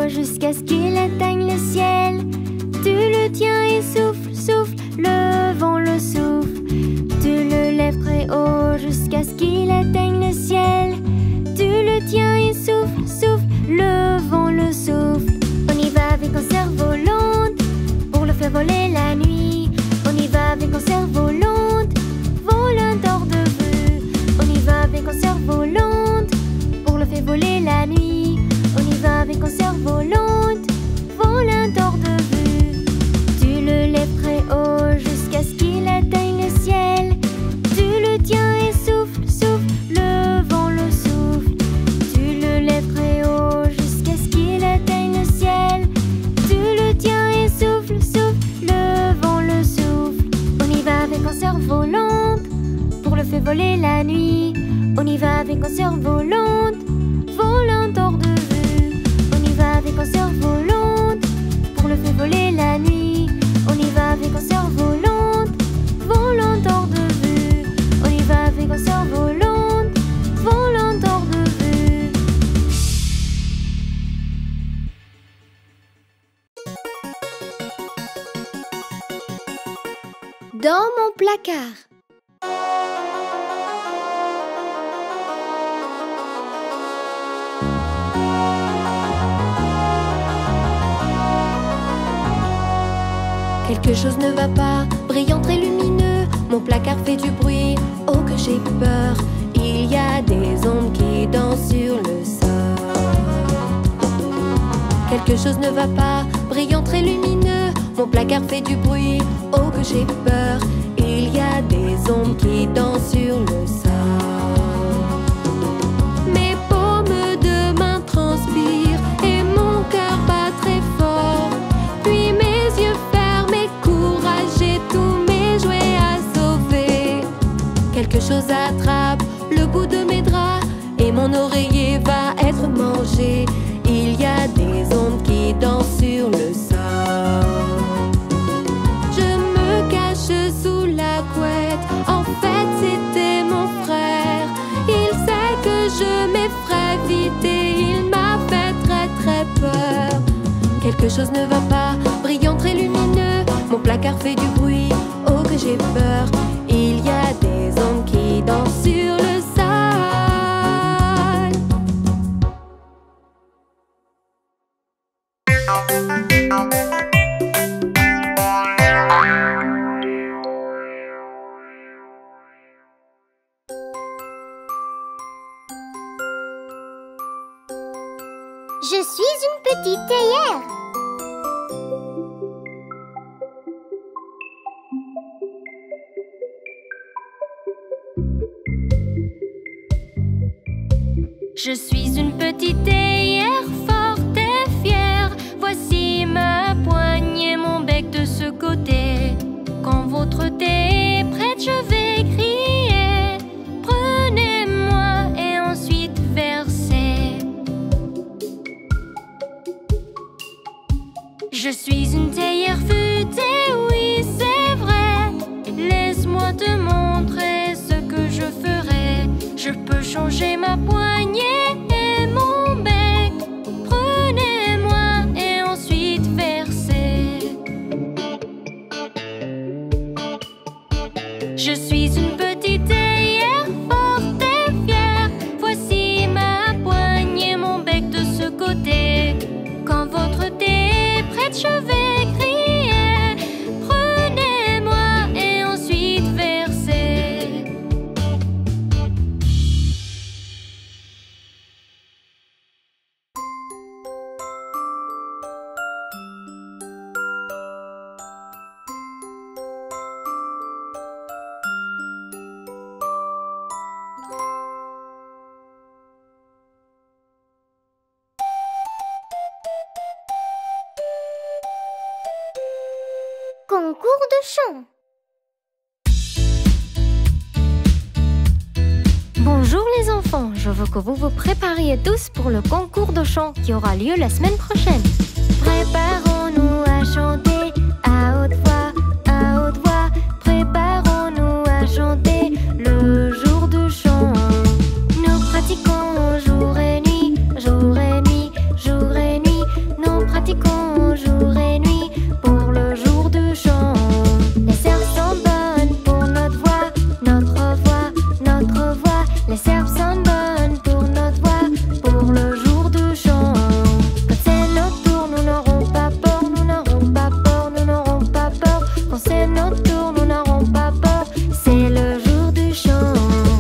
haut jusqu'à ce qu'il atteigne le ciel. Tu le tiens et souffle, souffle, le vent le souffle. Tu le lèves très haut jusqu'à ce qu'il atteigne le ciel. Tu le tiens et souffle, souffle, le vent le souffle. On y va avec un cerveau lent pour le faire voler la nuit. On y va avec un cerveau lent, volant hors de vue. On y va avec un cerveau lent pour le faire voler la nuit. On y va avec un cerveau lent, volant hors de vue. Tu le lèves très haut jusqu'à ce qu'il atteigne le ciel. Tu le tiens et souffle, souffle, le vent le souffle. Tu le lèves très haut jusqu'à ce qu'il atteigne le ciel. Tu le tiens et souffle, souffle, le vent le souffle. On y va avec un cerveau lent pour le faire voler la nuit. On y va avec un cerveau lent, volant hors de vue. On y va avec un cerveau lent pour le faire voler la nuit. On y va avec un cerveau lent, volant hors de vue. On y va avec un cerveau lent, volant hors de vue. Dans mon placard. Quelque chose ne va pas, brillant très lumineux. Mon placard fait du bruit, oh que j'ai peur. Il y a des ombres qui dansent sur le sol. Quelque chose ne va pas, brillant très lumineux. Mon placard fait du bruit, oh que j'ai peur. Il y a des ombres qui dansent sur le sol. Mes paumes de main transpirent et mon cœur bat très fort. Puis mes yeux fermés, courage, j'ai tous mes jouets à sauver. Quelque chose attrape le bout de mes draps et mon oreiller va être mangé. Il y a des ondes qui dansent sur le sol. Je me cache sous la couette, en fait c'était mon frère. Il sait que je m'effraie vite et il m'a fait très très peur. Quelque chose ne va pas, brillant très lumineux. Mon placard fait du bruit, oh que j'ai peur. Il y a des ombres qui dansent sur le sol. Je suis une petite théière. Je suis une petite théière forte et fière. Voici ma poignée, mon bec de ce côté. Quand votre thé est prête, je vais crier. Prenez-moi et ensuite versez. Je suis une théière futée, oui c'est vrai. Laisse-moi te montrer ce que je ferai. Je peux changer ma poignée et mon bec. Prenez-moi et ensuite versez. Je suis une petite théière forte et fière. Voici ma poignée, mon bec de ce côté. Quand votre thé est prête, je vais crier. Prenez-moi et ensuite versez. Concours de chant. Bonjour les enfants, je veux que vous vous prépariez tous pour le concours de chant qui aura lieu la semaine prochaine. Préparons-nous à chanter à haute voix, à haute voix. Préparons-nous à chanter le jour du chant. Nous pratiquons jour et nuit, jour et nuit, jour et nuit. autour, nous n'aurons pas peur. C'est le jour du chant.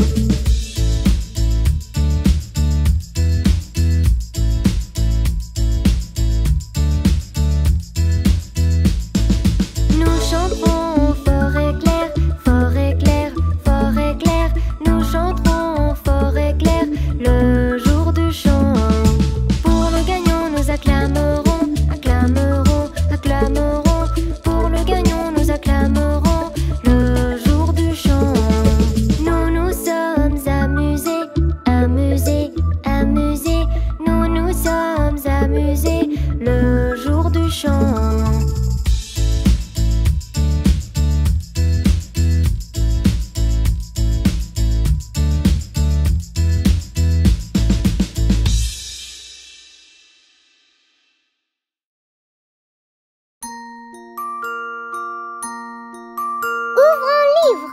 Nous chanterons fort et clair, fort et clair, fort et clair. Nous chanterons fort et clair le jour du chant. Pour le gagnant, nous acclamerons, acclamerons, acclamerons. Pour le gagnant, nous acclamerons le jour du chant. Nous nous sommes amusés, amusés, amusés. Nous nous sommes amusés le jour du chant. Ouvre un livre.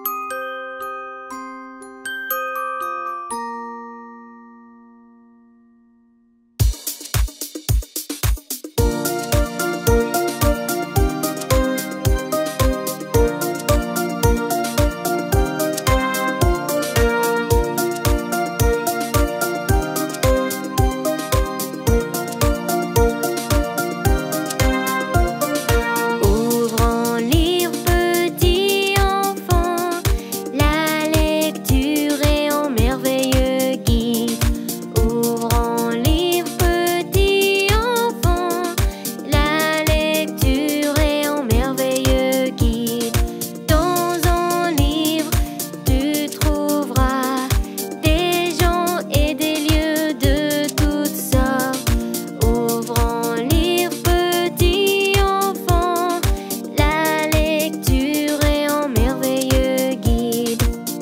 Ouvre un livre, petit enfant. La lecture est un merveilleux guide. Ouvre un livre, petit enfant. La lecture est un merveilleux guide. Dans un livre, tu trouveras des gens et des lieux de toutes sortes. Ouvre un livre, petit enfant. La lecture est un merveilleux guide.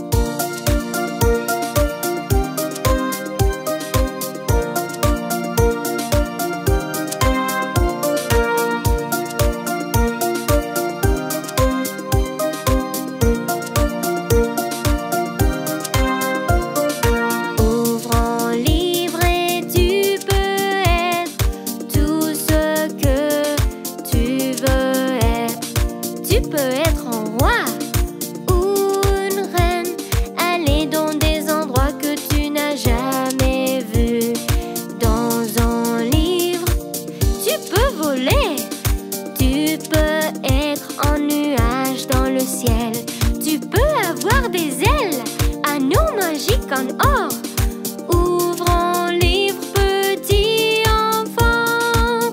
Ouvre un livre et tu peux être tout ce que tu veux être. Tu peux être un roi ou une reine, aller dans des endroits que tu n'as jamais vus. Dans un livre, tu peux voler. Tu peux être un nuage dans le ciel. Tu peux avoir des ailes, anneaux magiques en or. Ouvre un livre, petit enfant.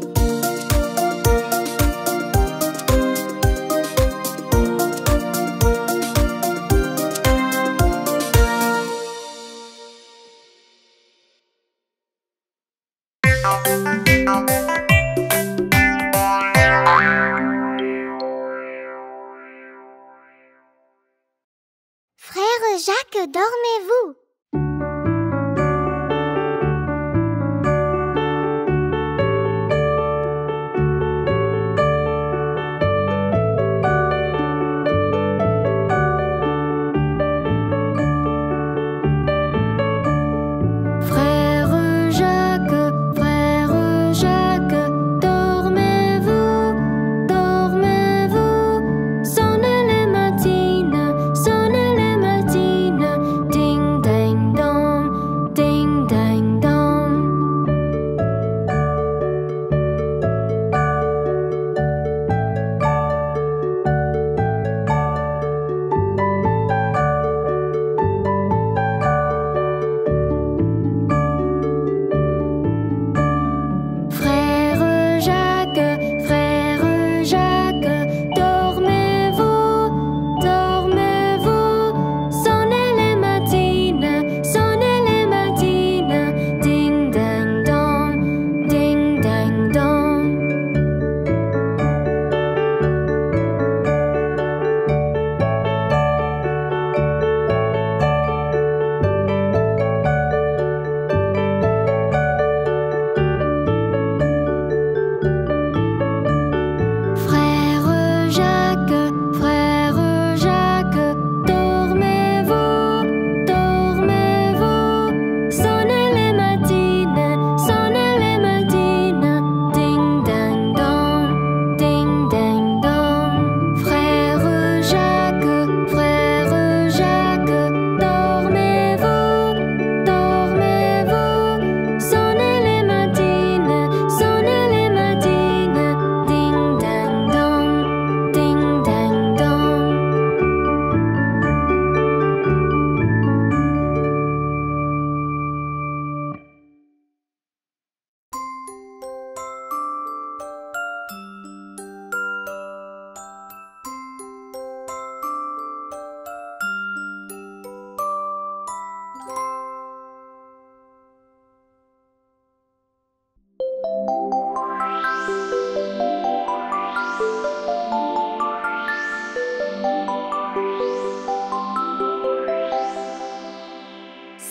Frère Jacques, dormez-vous? Frère Jacques, frère Jacques, dormez-vous, dormez-vous. Sonnez les matines, sonnez les matines. Ding ding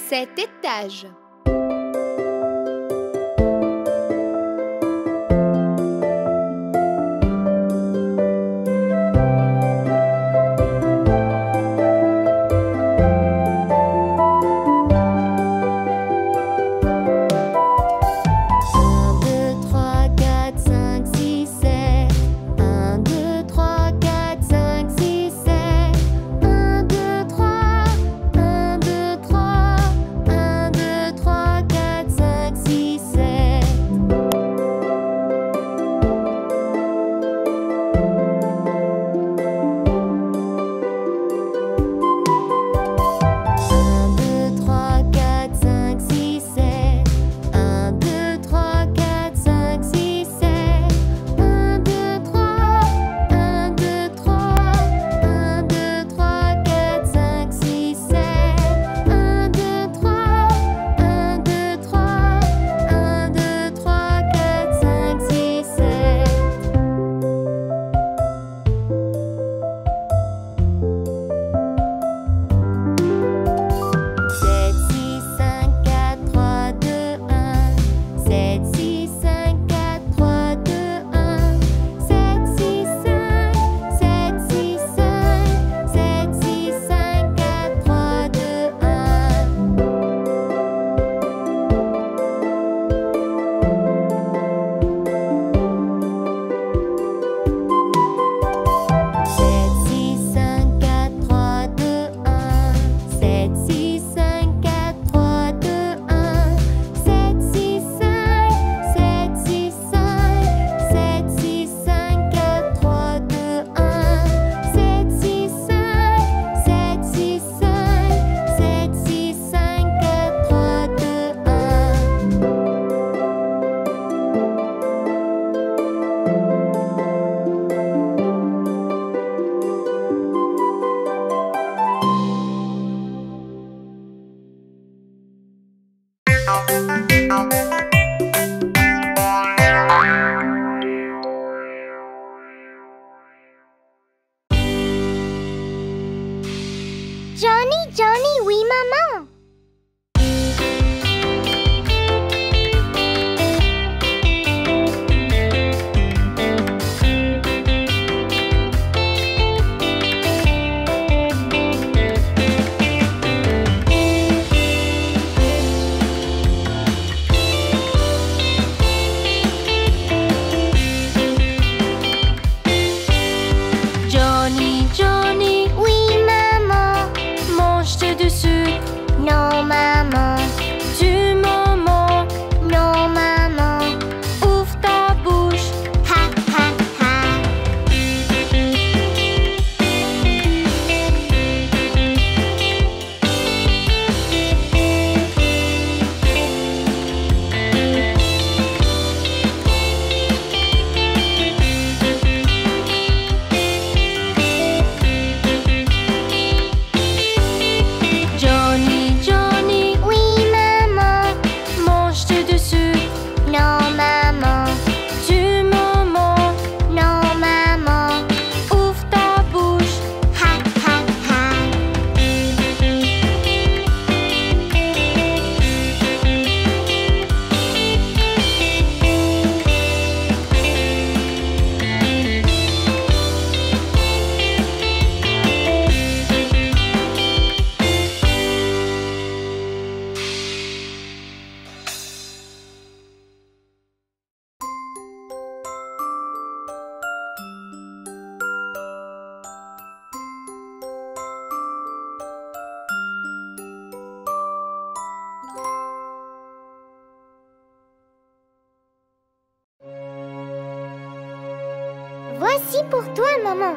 Cet étage. Johnny, Johnny, oui maman. Johnny, Johnny, Oui maman. mange-tu du sucre? Non maman. Du moment, Non maman. ouvre ta bouche. Ha ha ha. Johnny, Johnny, Oui maman. mange-tu du sucre? Non maman. Du moment, Non maman. ouvre ta bouche. Ha ha ha. Voici pour toi maman.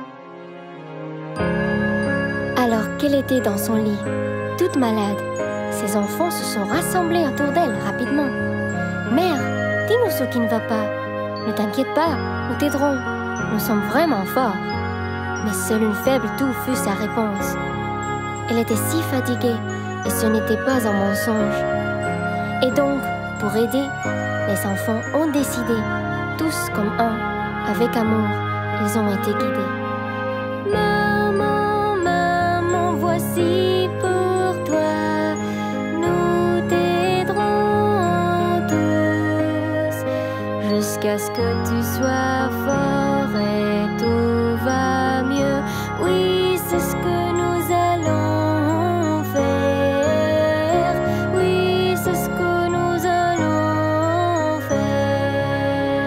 Alors qu'elle était dans son lit, toute malade, ses enfants se sont rassemblés autour d'elle rapidement. « Mère, dis-nous ce qui ne va pas. Ne t'inquiète pas, nous t'aiderons. Nous sommes vraiment forts. » Mais seule une faible toux fut sa réponse. Elle était si fatiguée et ce n'était pas un mensonge. Et donc, pour aider, les enfants ont décidé, tous comme un, avec amour, ils ont été guidés. Maman, maman, voici pour toi. Nous jusqu'à ce que tu sois fort et tout va mieux. Oui, c'est ce que nous allons faire. Oui, c'est ce que nous allons faire.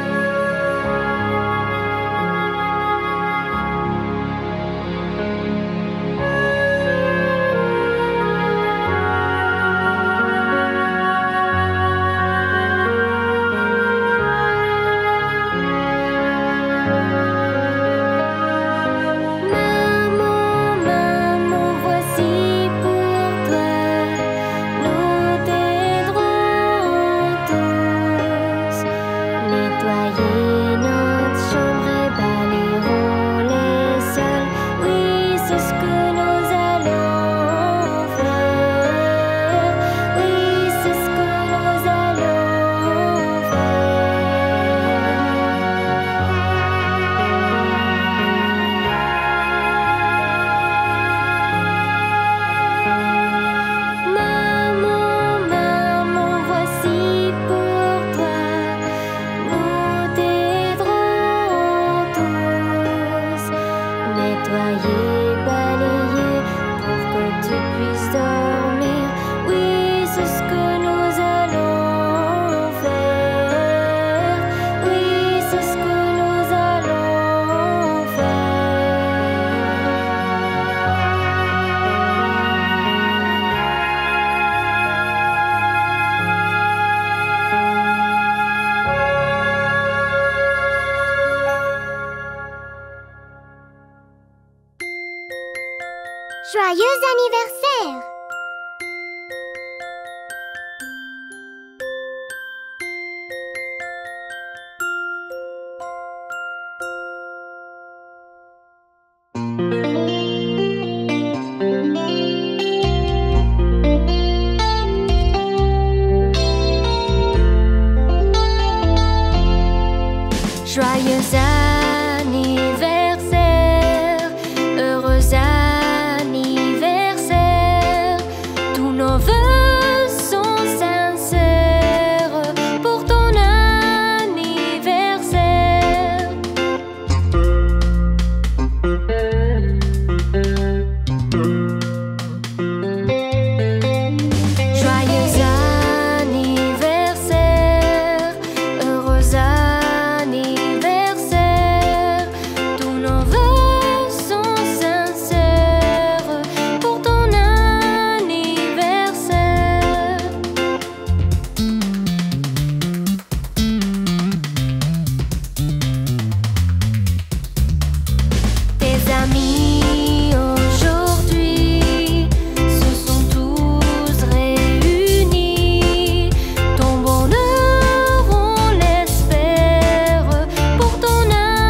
Joyeux anniversaire! Joyeux anniversaire, heureux anniversaire. Tous nos vœux sont sincères pour ton anniversaire. Joyeux anniversaire, heureux anniversaire. Tous nos vœux sont sincères pour ton anniversaire. Tes amis aujourd'hui se sont tous réunis. Ton bonheur, on l'espère, pour ton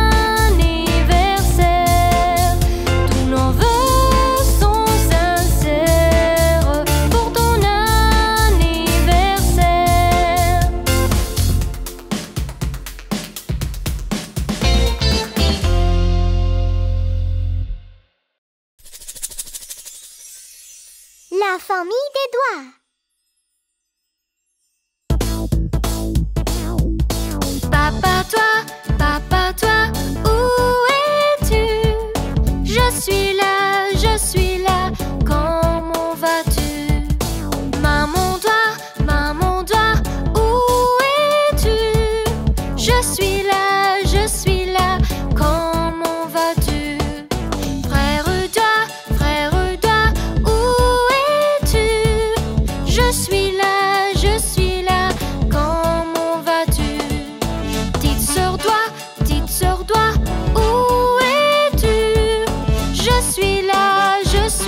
anniversaire. Tous nos vœux sont sincères pour ton anniversaire. La famille des doigts. Papa toi, papa toi, où es-tu? Je suis là, je suis là, comment vas-tu? Maman doigt, maman doigt, où es-tu? Je suis là, je suis là, comment vas-tu? Frère doigt, frère doigt, où es-tu? Je suis là, je suis là, comment vas-tu? Petite sœur doigt, petite sœur doigt, où es-tu? Je suis là, je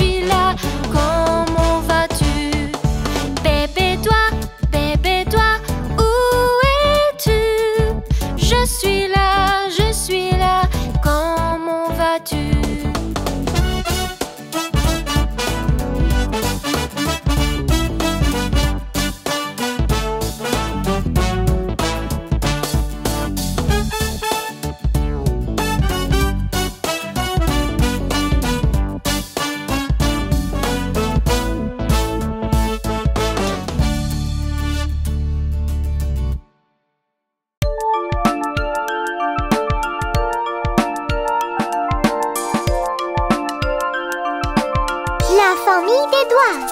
la famille des doigts.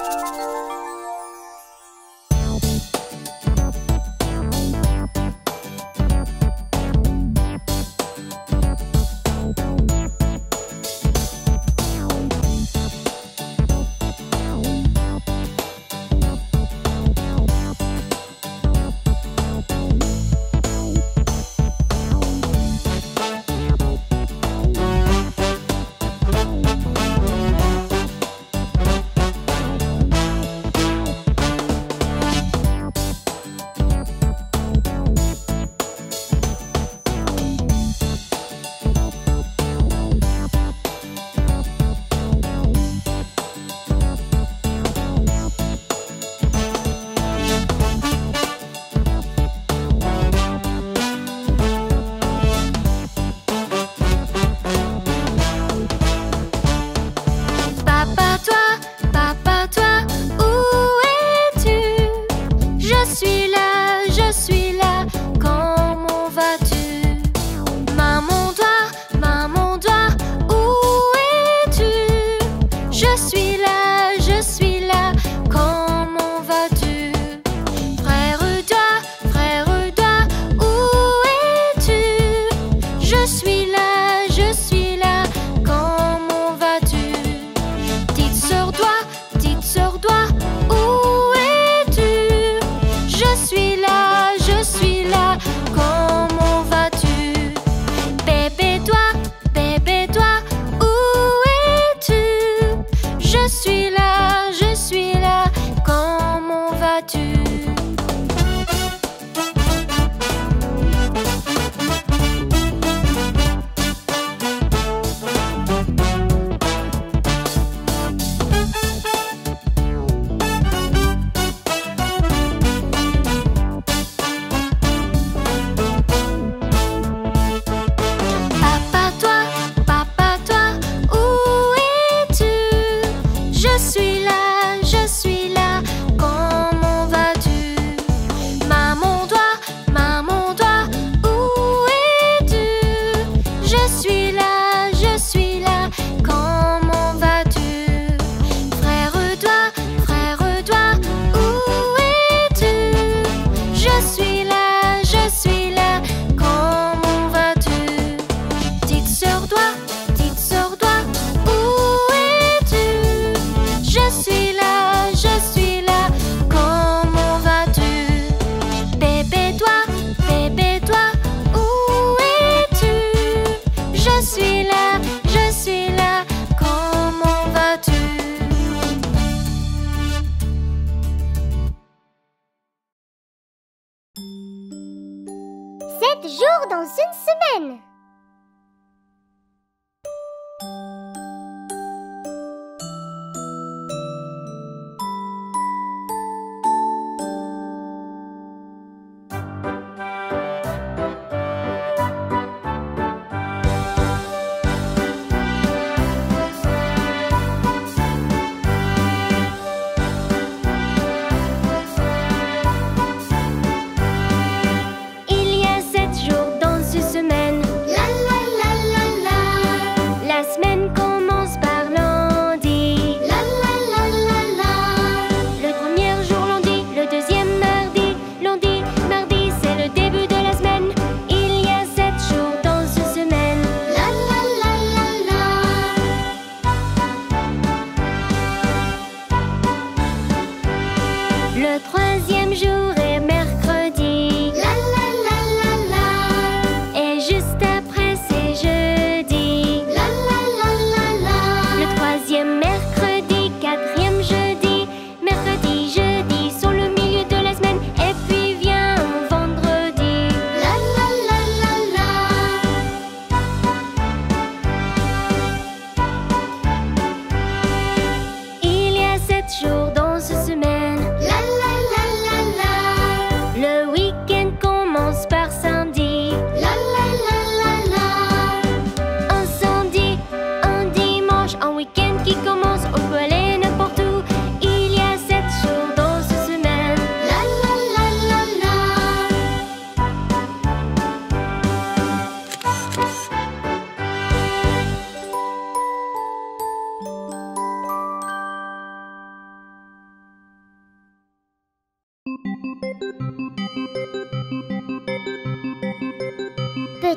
Sept jours dans une semaine. Il y a sept jours dans une semaine.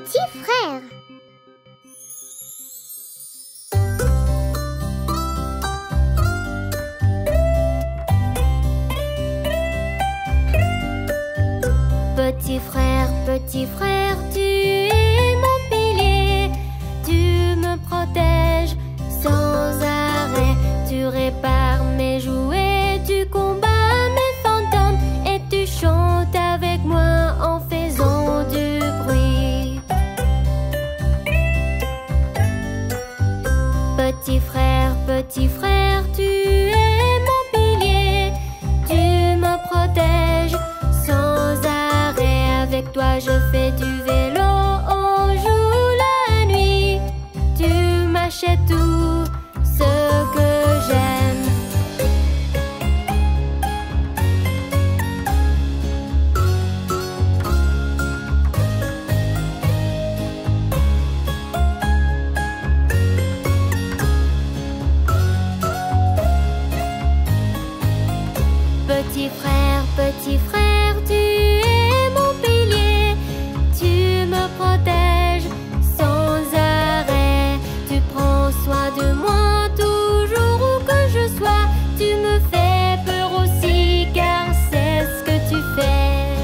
Petit frère. Petit frère, petit frère, tu es mon pilier. Tu me protèges sans arrêt. Tu répares mes jouets, tu combats mes fantômes et tu chantes avec moi en faisant du bruit. Petit frère, petit frère, tu es mon pilier. Tu me protèges sans arrêt. Avec toi je fais du vélo, on joue la nuit. Tu m'achètes tout ce que j'aime. Petit frère, petit frère, tu es mon pilier. Tu me protèges sans arrêt. Tu prends soin de moi toujours où que je sois. Tu me fais peur aussi car c'est ce que tu fais.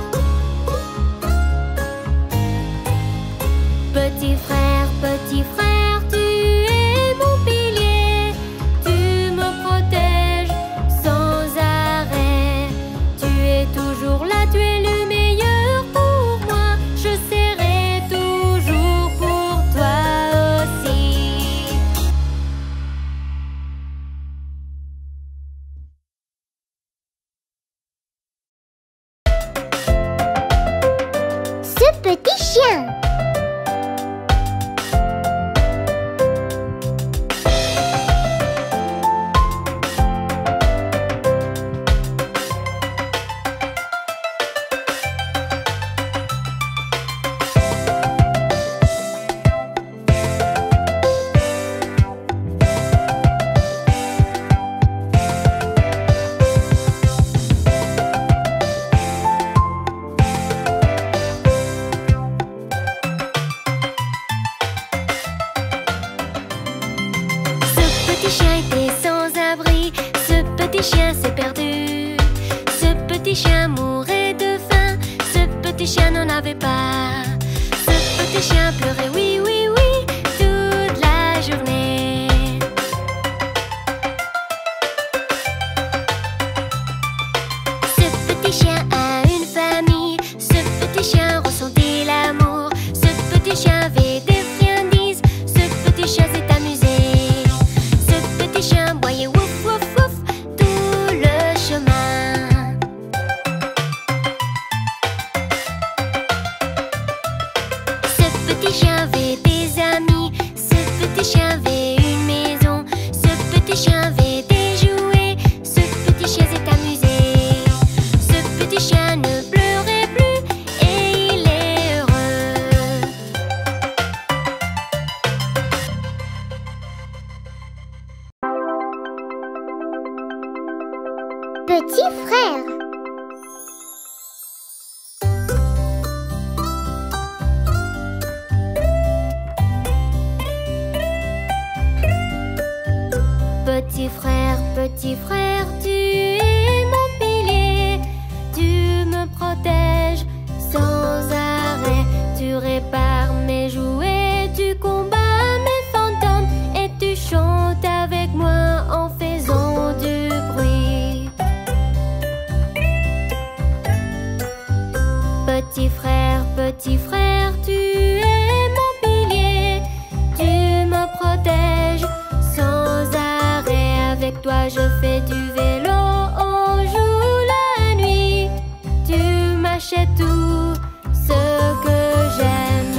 Petit frère, petit frère, tu es mon pilier. Tu me protèges sans arrêt. Tu es toujours là, tu es le meilleur pour moi. Je serai toujours pour toi aussi. Ce petit chien. Ce petit chien était sans abri, ce petit chien s'est perdu. Ce petit chien mourait de faim, ce petit chien n'en avait pas. Ce petit chien pleurait, oui, oui, oui, toute la journée. Ce petit chien a une famille, ce petit chien ressentait l'amour. Ce petit chien avait des friandises, ce petit chien s'est amusé. Ce petit chien boyait wouf wouf wouf tout le chemin. Ce petit chien avait des amis, ce petit chien avait une maison, ce petit chien avait des jouets, ce petit chien s'est amusé. Ce petit chien ne pleurait plus et il est heureux. Petit frère. Petit frère, petit frère, tu es mon pilier. Tu me protèges sans arrêt. Tu répares mes jouets, tu combats mes fantômes et tu chantes avec moi en faisant du bruit. Petit frère, petit frère, tu es mon pilier. Tu me protèges sans arrêt. Avec toi je fais du vélo, on joue la nuit. Tu m'achètes tout ce que j'aime.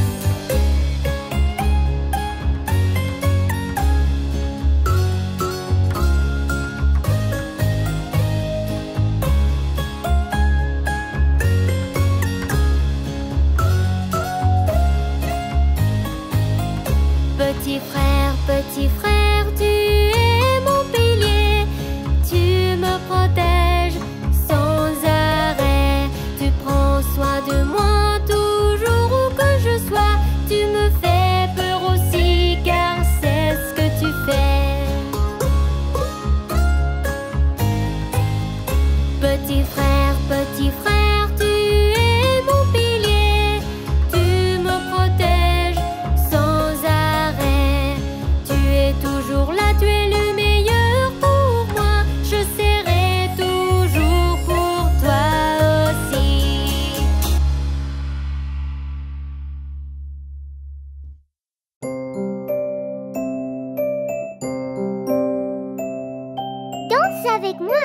avec moi.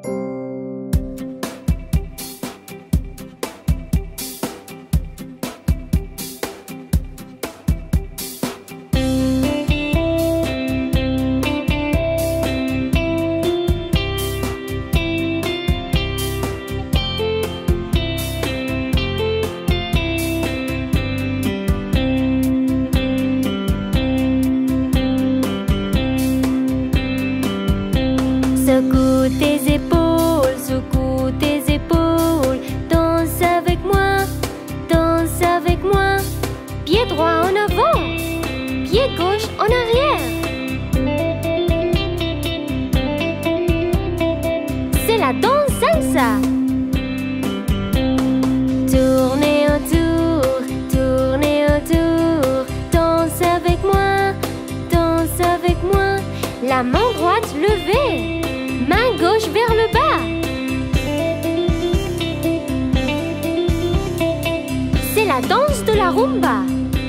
Secoue tes épaules, secoue tes épaules. Danse avec moi, danse avec moi. Pied droit en avant, pied gauche en arrière. C'est la danse salsa. Tournez autour, tournez autour. Danse avec moi, danse avec moi. La main droite levée, main gauche vers le bas. C'est la danse de la rumba.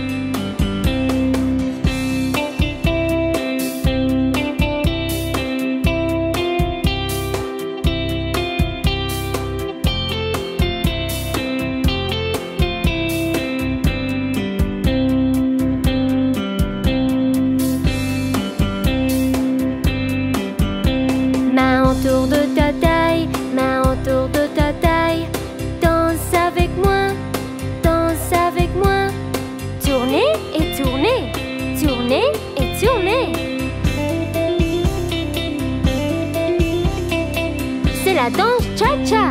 Main autour de ta taille, main autour de ta taille. Danse avec moi, danse avec moi. Tournez et tournez, tournez et tournez. C'est la danse cha-cha.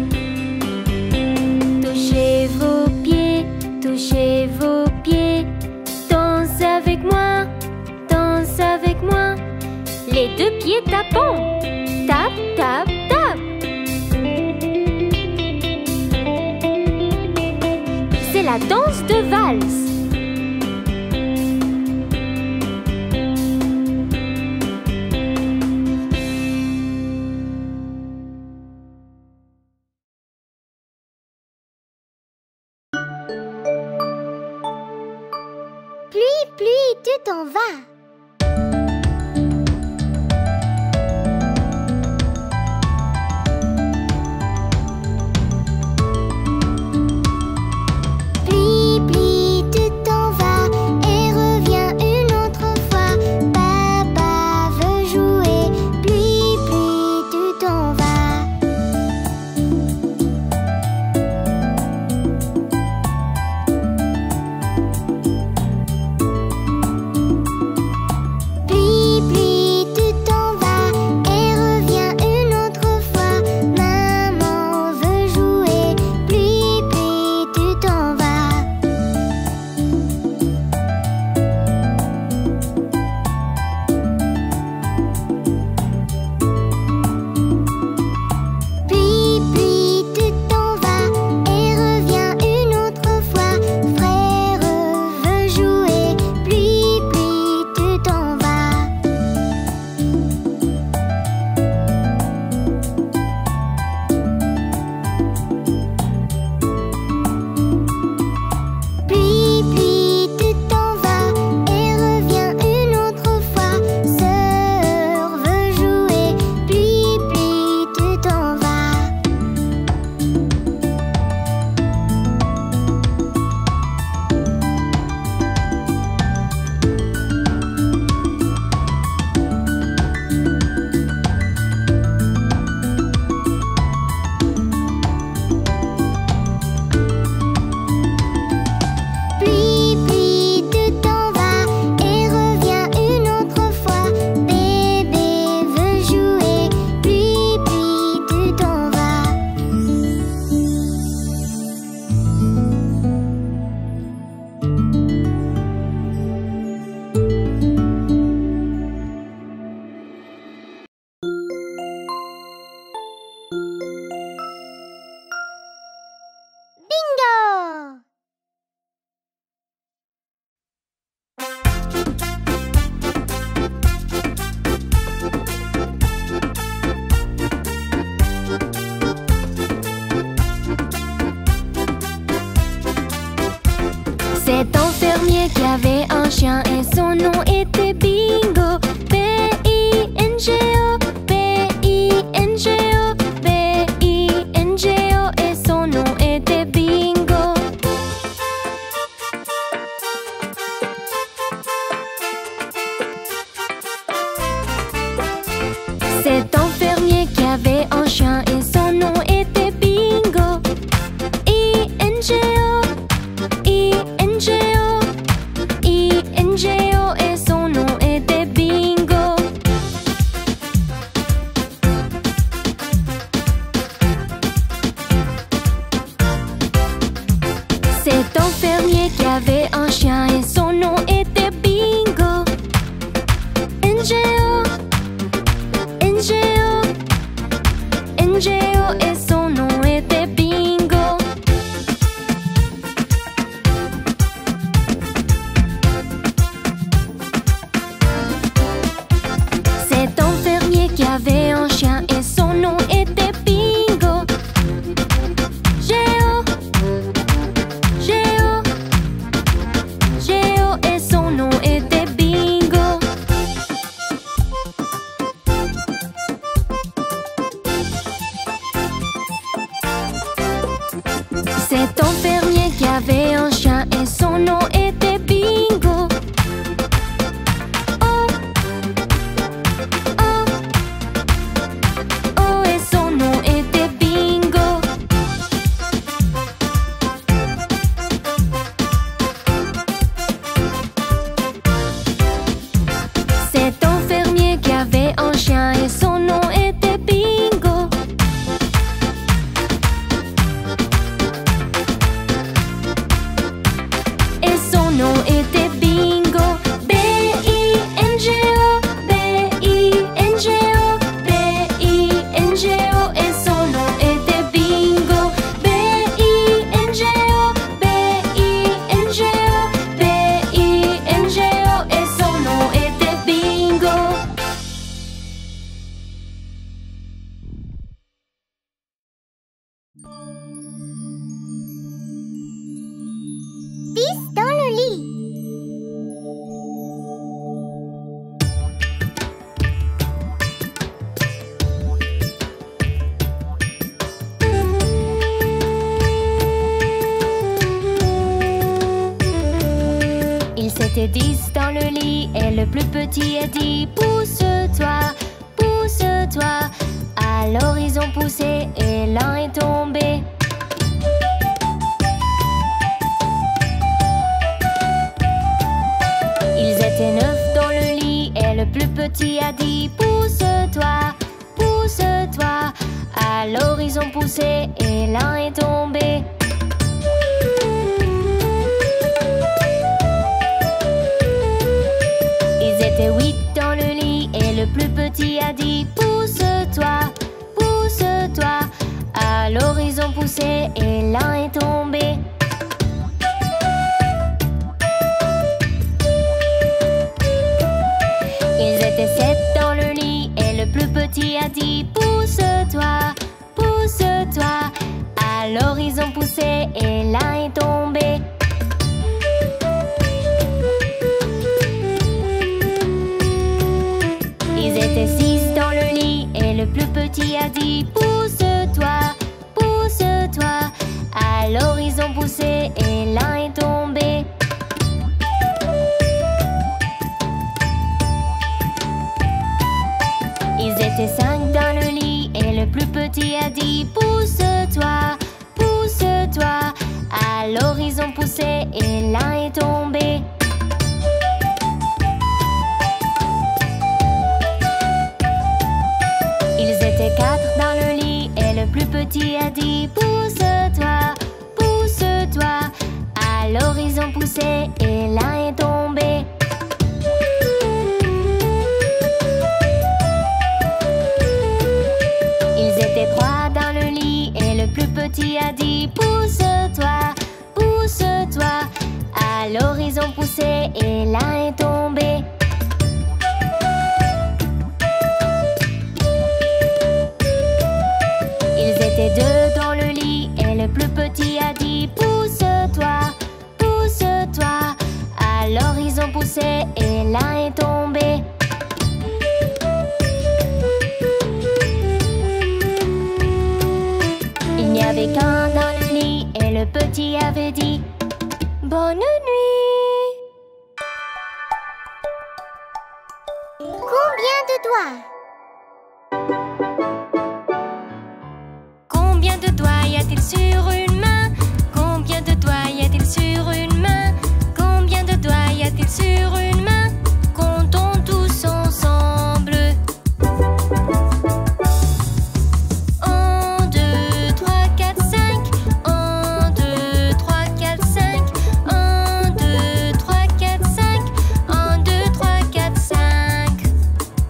Touchez vos pieds, touchez vos pieds. Danse avec moi, danse avec moi. Les deux pieds tapant. Tap, tap, tap. C'est la danse de valse. Pluie, pluie, tu t'en vas. Pluie, pluie, tu t'en vas et reviens une autre fois. Papa veut jouer. Pluie, pluie, tu t'en vas. Pluie, pluie, tu t'en vas et reviens une autre fois. Maman veut jouer. Pluie, pluie, tu t'en vas. Pluie, pluie, tu t'en vas et reviens une autre fois. Frère veut jouer. Pluie, pluie, tu t'en vas. Pluie, pluie, tu t'en vas et reviens une autre fois. Sœur veut jouer. Pluie, pluie, tu t'en vas. Pluie, pluie, tu t'en vas et reviens une autre fois. Bébé veut jouer. Pluie, pluie, tu t'en vas. Bingo! Cet enfermier qui avait un chien et son nom était Bingo. B I N G O, B I N G O, N G O et son nom était Bingo. C'est un fermier qui avait un chien et son nom était Bingo. Géo, Géo, Géo et son nom était Bingo. C'est un fermier qui avait un chien et son nom était Bingo. Oh, oh, oh et son nom était Bingo. C'est un fermier qui avait un chien et son nom était Bingo. Et son nom était Bingo. B I N G O, B I N G O, B I N G O et son nom était Bingo. B I N G O, B I N G O, B I N G O et son nom était Bingo. Pisse dans le lit. Ils s'étaient dix dans le lit et le plus petit a dit pousse-toi, pousse-toi. Alors ils ont poussé et l'un est tombé. Ils étaient neuf dans le lit et le plus petit a dit pousse-toi, pousse-toi. Alors ils ont poussé et l'un est tombé. Ils étaient huit dans le lit et le plus petit a dit pousse-toi, pousse-toi. Alors ils ont poussé et l'un est tombé. Ils étaient sept dans le lit et le plus petit a dit pousse-toi, pousse-toi. Alors ils ont poussé et l'un est tombé. Ils étaient six dans le lit et le plus petit a dit pousse-toi, pousse-toi. Alors ils ont poussé et l'un est tombé. Ils étaient cinq dans le lit et le plus petit a dit pousse-toi, pousse-toi. Alors ils ont poussé et l'un est tombé. Ils étaient quatre dans le lit et le plus petit a dit pousse-toi, pousse-toi. Alors ils ont poussé et l'un est tombé. Ils étaient trois dans le lit et le plus petit a dit pousse-toi, pousse-toi. Alors ils ont poussé et l'un est tombé. Ils étaient deux dans le lit et le plus petit a dit pousse-toi, pousse-toi. Alors ils ont poussé et l'un est tombé. Il n'y avait qu'un dans le lit et le petit avait dit bonne nuit. Combien de doigts? Combien de doigts y a-t-il sur une main? Combien de doigts y a-t-il sur une main? Combien de doigts y a-t-il sur une main? Comptons tous ensemble. Un, deux, trois, quatre, cinq. Un, deux, trois, quatre, cinq. Un, deux, trois, quatre, cinq. Un, deux, trois, quatre, cinq.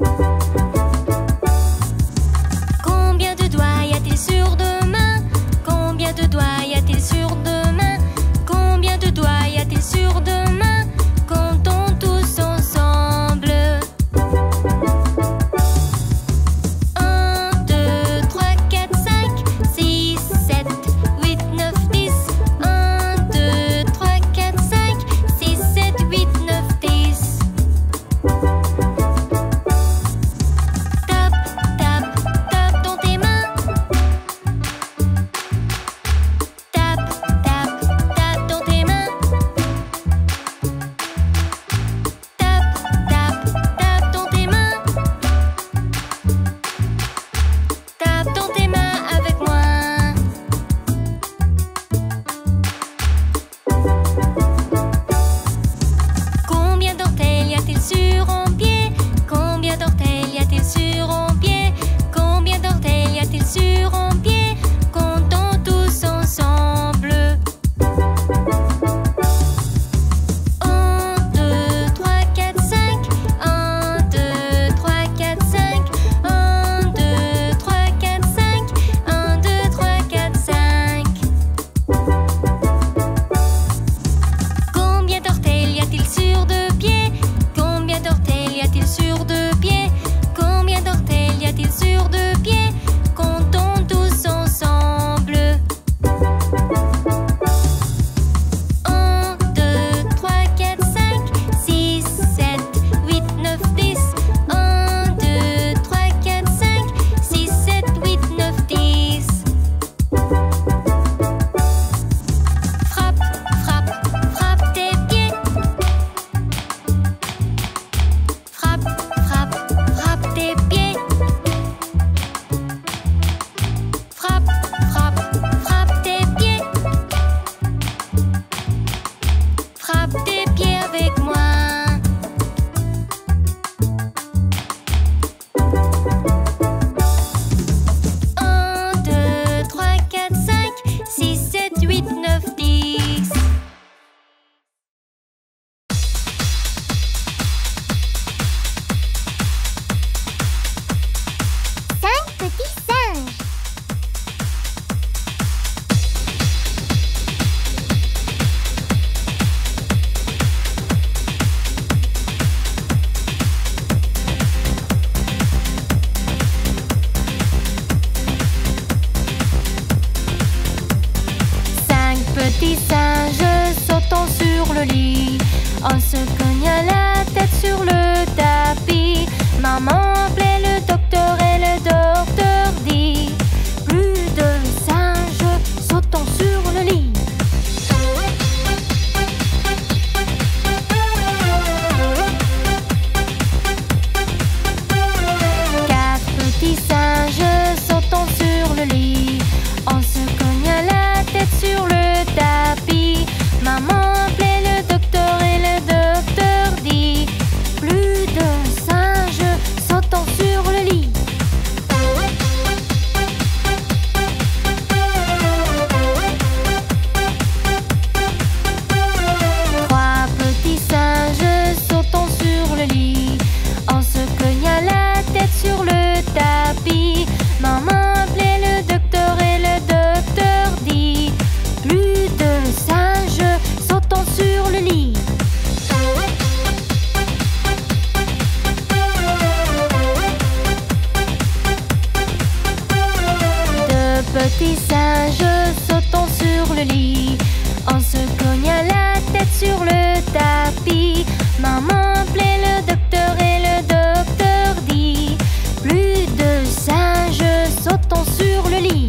petit singe sautant sur le lit. On se cogna la tête sur le tapis. Maman appelait le docteur et le docteur dit: plus de singes sautant sur le lit.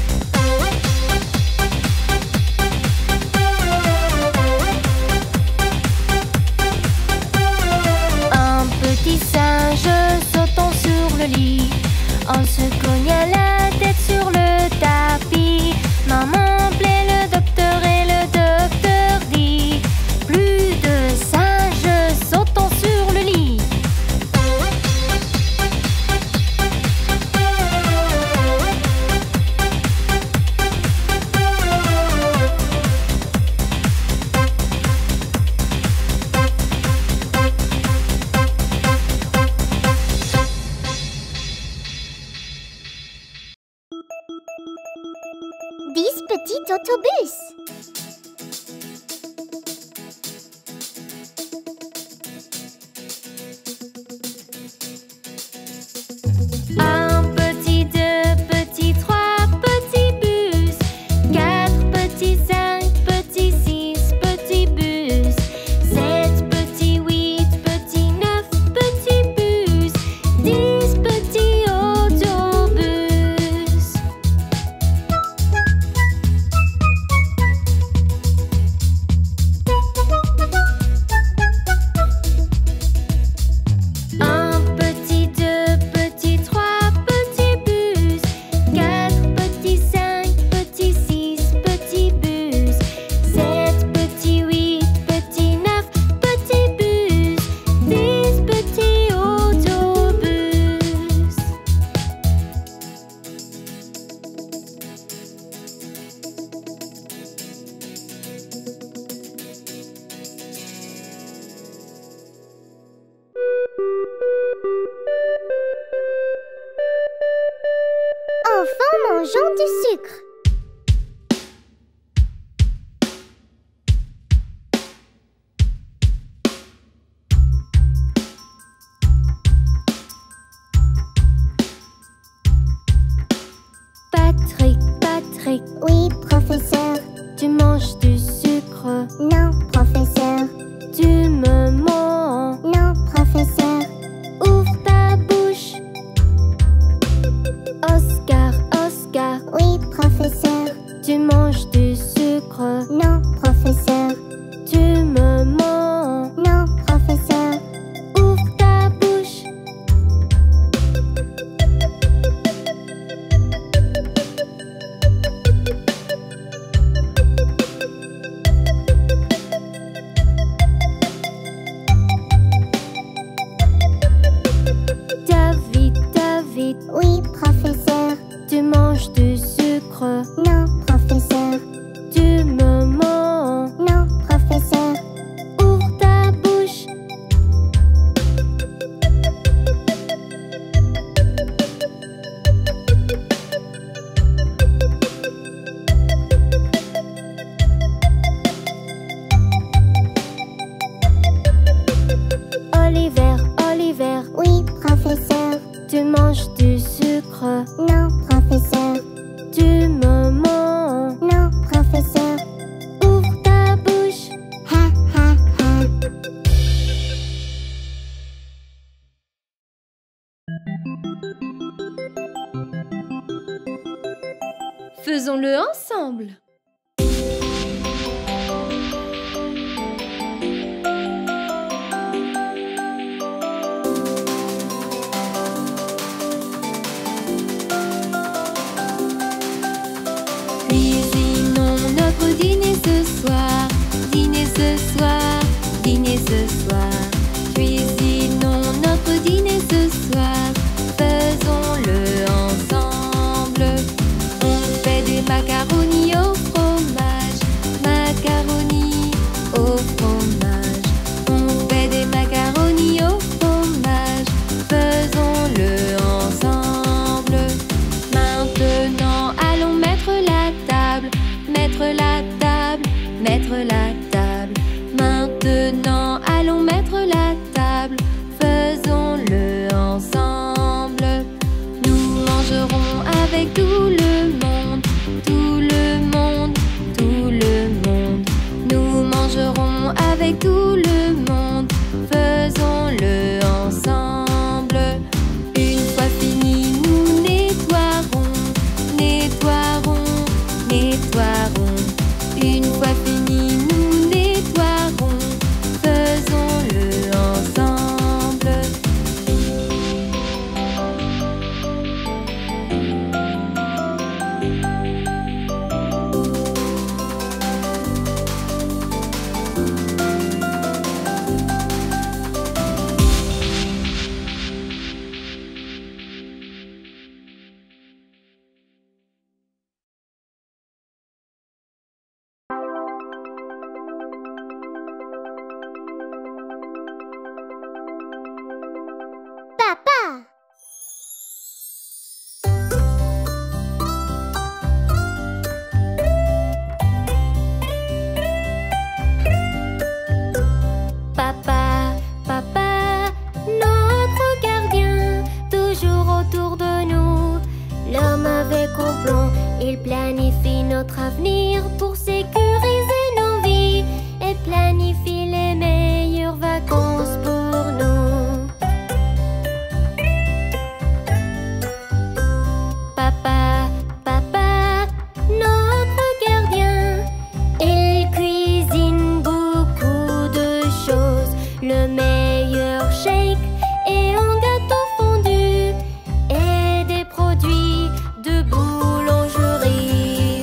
Un petit singe sautant sur le lit. On se cogna la tête sur le tapis. Maman appelait le docteur et le docteur dit: plus de singes sautant sur le lit. Dix petits autobus. Un petit, deux petits, trois petits bus. Quatre petits, cinq petits, six petits bus. Sept petits, huit petits, neuf petits bus. Dix petits autobus. Un petit, deux petits, trois petits bus. Quatre petits, cinq petits, six petits bus. Sept petits, huit petits, neuf petits bus. Dix petits autobus. Enfants mangeant du sucre. Patrick, Patrick, Oui, professeur. tu manges du sucre. Non, professeur. Tu me mens. Non, professeur. Ouvre ta bouche. Oscar, Oscar, Oui, professeur. tu manges du sucre. Non, professeur. Tu me mens. Non, professeur. Ouvre ta bouche. David, David, Oui, professeur. tu manges du sucre. Non, professeur. Tu me mens. Non, professeur. Ouvre ta bouche. Oliver, Oliver, Oui, professeur. tu manges du sucre. Non, professeur. Tu me mens. Non, professeur. Ouvre ta bouche. Ha, ha, ha. Faisons-le ensemble. Cuisinons notre dîner ce soir. Dîner ce soir. Dîner ce soir. Cuisinons notre dîner ce soir. Faisons-le ensemble. On fait des macaronis au Il planifie notre avenir pour sécuriser nos vies et planifie les meilleures vacances pour nous. Papa, papa, notre gardien, il cuisine beaucoup de choses, le meilleur shake et un gâteau fondu et des produits de boulangerie.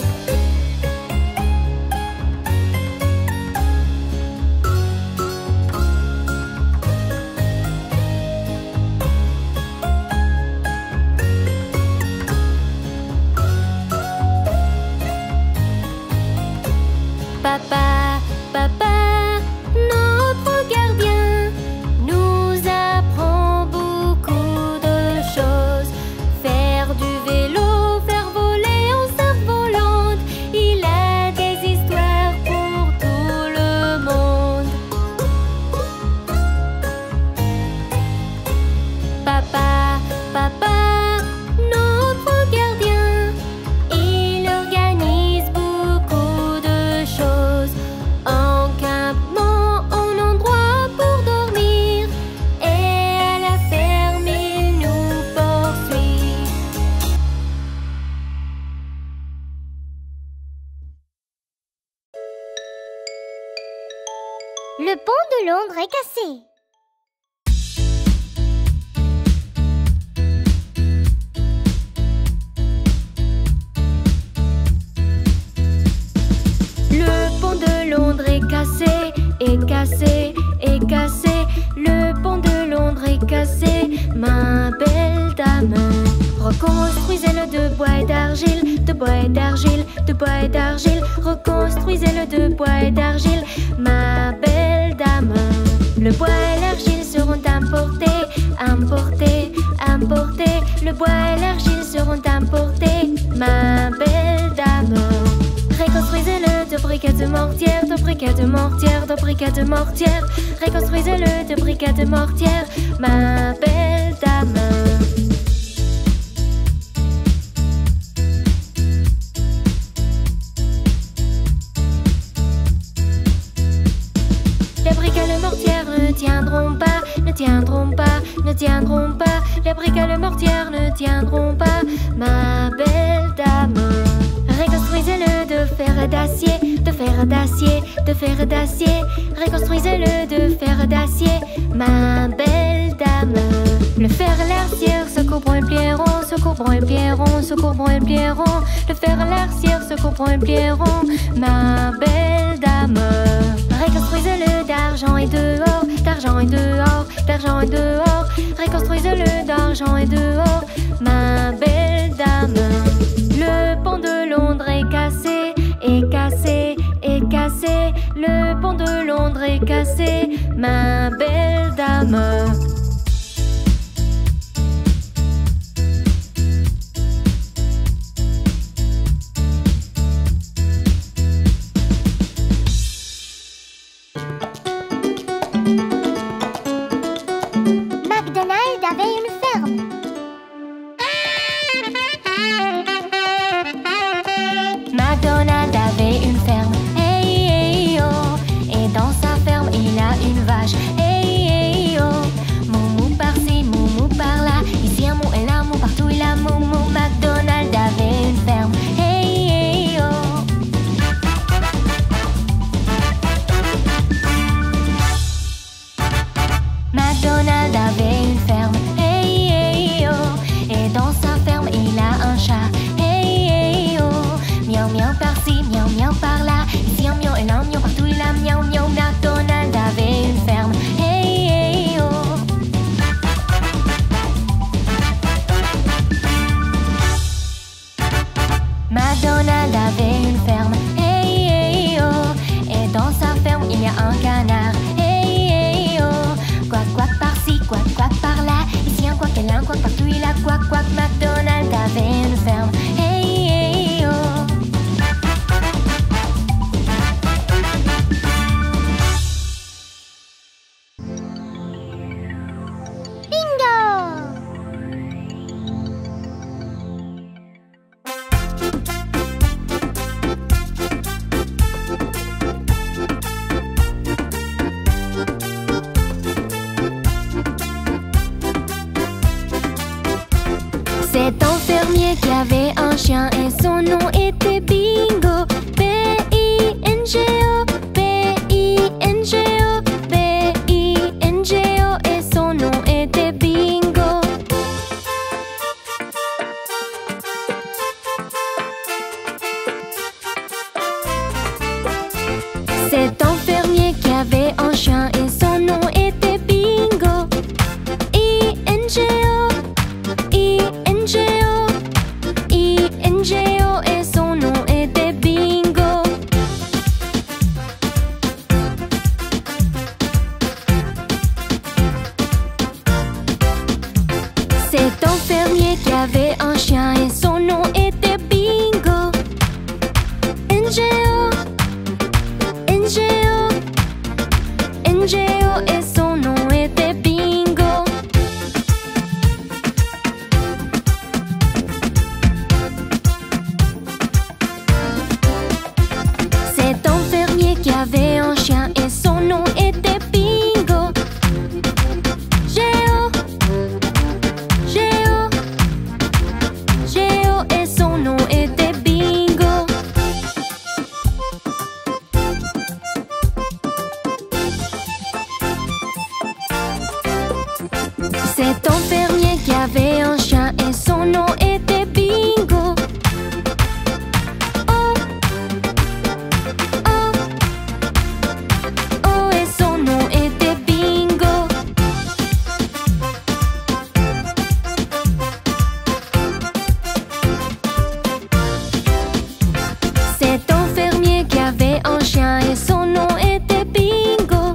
Papa, papa, notre gardien nous apprend beaucoup de choses. Faire du vélo, faire voler en cerf-volante. Il a des histoires pour tout le monde. Papa, papa, notre gardien, il organise beaucoup de choses. Un campement, un endroit pour dormir. Et à la ferme, il nous poursuit. Le pont de Londres est cassé. Le pont de Londres est cassé, est cassé, est cassé. Le pont de Londres est cassé, ma belle dame. Reconstruisez-le de bois et d'argile, de bois et d'argile, de bois et d'argile. Reconstruisez-le de bois et d'argile, ma belle dame. Le bois et l'argile seront importés, importés, importés. Le bois et l'argile seront importés, ma belle dame. Reconstruisez-le de briquets de mortière, de briquets de mortière, de briquets de mortière. Reconstruisez-le de briquets de mortière, ma belle dame. Les briques et le mortière ne tiendront pas, ne tiendront pas, ne tiendront pas. Les briques et le mortière ne tiendront pas, ma belle dame. Reconstruisez-le de fer et d'acier, de fer et d'acier, de fer et d'acier. Reconstruisez-le de fer et d'acier, ma belle dame. Le fer et l'arcière se couvront et plieront, se couvront et plieront, se couvront et plieront. Le fer et l'arcière se couvront et plieront, ma belle dame. Reconstruisez-le d'argent et dehors, d'argent et dehors, d'argent et dehors. Reconstruisez-le d'argent et dehors, ma belle dame. Le pont de Londres est cassé, est cassé, est cassé. Le pont de Londres est cassé, ma belle dame. McDonald avait une ferme. McDonald avait une ferme, hey, hey, oh. Et dans sa ferme, il a une vache, hey, hey, oh. C'est un fermier qui avait un chien et son nom était Bingo. B I N G O, B I N G O, B I N G O et son nom était Bingo. C'est un fermier qui avait un chien et son nom était Bingo. I N G O, I N G O, I N G O et son nom était Bingo. C'est un fermier qui avait un chien et son nom était Bingo. N G O, N G O, N G O et son nom était Bingo. C'est un fermier qui avait un chien et son nom était Bingo. G O, G O, G O et son nom était Bingo. C'est un fermier qui avait un chien et son nom était Bingo. Oh, oh, oh et son nom était Bingo. C'est un fermier qui avait un chien et son nom était Bingo.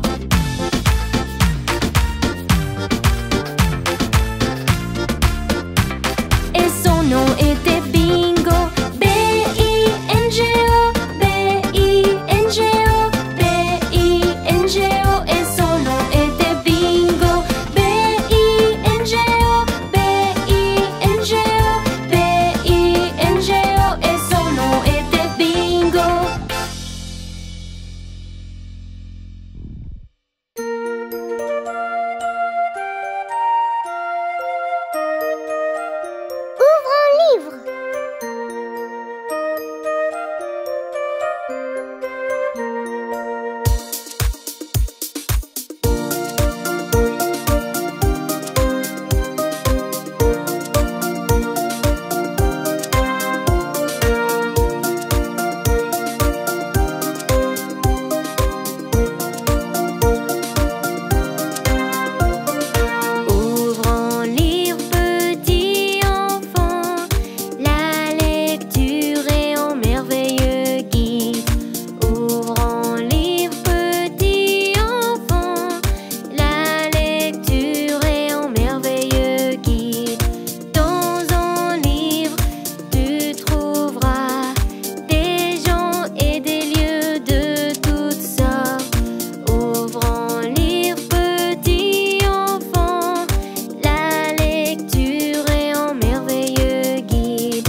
Et son nom était Bingo. B I N G O, B I N G O, B I N G O et son nom était Bingo. B I N G O, B I N G O, B I N G O et son nom était Bingo. Ouvre un livre. Ouvre un livre, petit enfant. La lecture est un merveilleux guide. Ouvre un livre, petit enfant. La lecture est un merveilleux guide. Dans un livre, tu trouveras des gens et des lieux de toutes sortes. Ouvre un livre, petit enfant. La lecture est un merveilleux guide.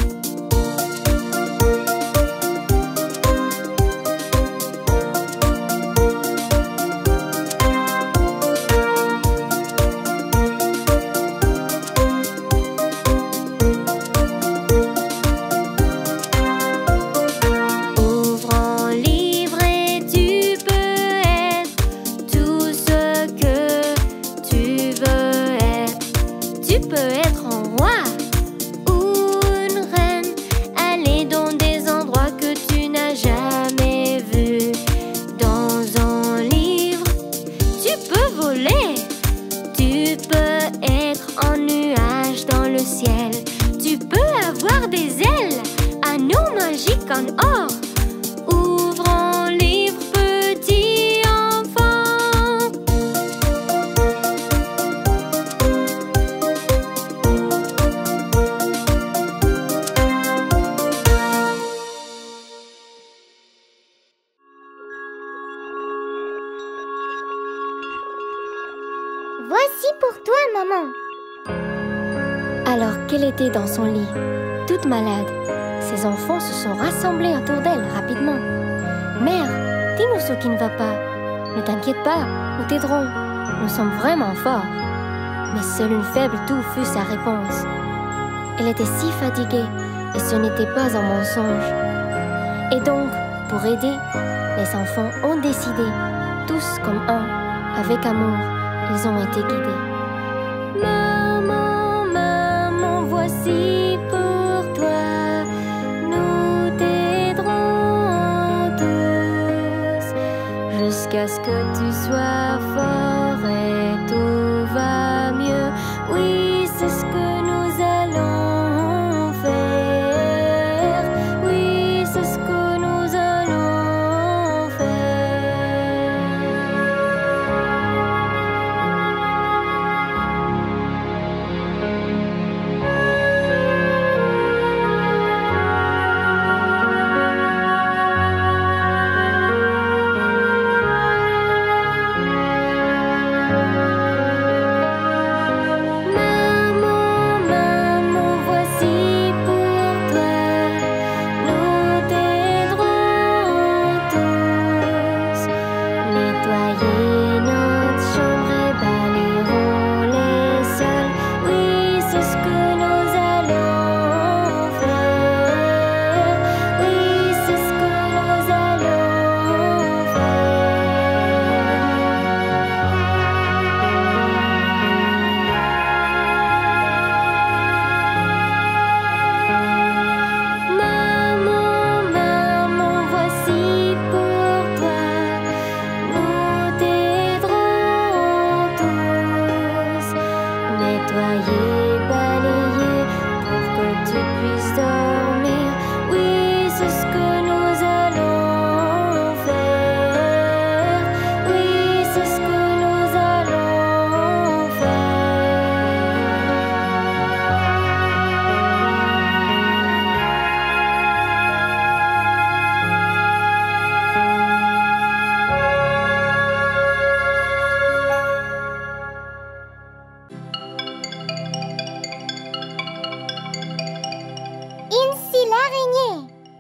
Ouvre un livre et tu peux être tout ce que tu veux être. Tu peux être un roi ou une reine, aller dans des endroits que tu n'as jamais vus. Dans un livre, tu peux voler. Tu peux être un nuage dans le ciel. Tu peux avoir des ailes, anneaux magiques en or. Ouvre un livre, petit enfant. Voici pour toi, maman. Alors qu'elle était dans son lit, toute malade, ses enfants se sont rassemblés autour d'elle rapidement. Mère, dis-nous ce qui ne va pas. Ne t'inquiète pas, nous t'aiderons. Nous sommes vraiment forts. Mais seule une faible toux fut sa réponse. Elle était si fatiguée et ce n'était pas un mensonge. Et donc, pour aider, les enfants ont décidé, tous comme un, avec amour, ils ont été guidés. Maman, maman, voici pour toi, nous t'aiderons tous, jusqu'à ce que tu sois fort et tout va mieux. Oui, c'est ce que nous allons faire. Oui, c'est ce que nous allons faire. Maman, maman, voici pour toi, nous t'aiderons tous. Nettoyer notre chambre et balayerons les sols. Oui, c'est ce que nous allons faire. Oui, c'est ce que nous allons faire. Maman, maman, voici pour toi, nous t'aiderons tous. Nettoyer, balayer pour que tu puisses dormir. Oui, c'est ce que nous allons faire. Oui, c'est ce que nous allons faire. Incy l'araignée.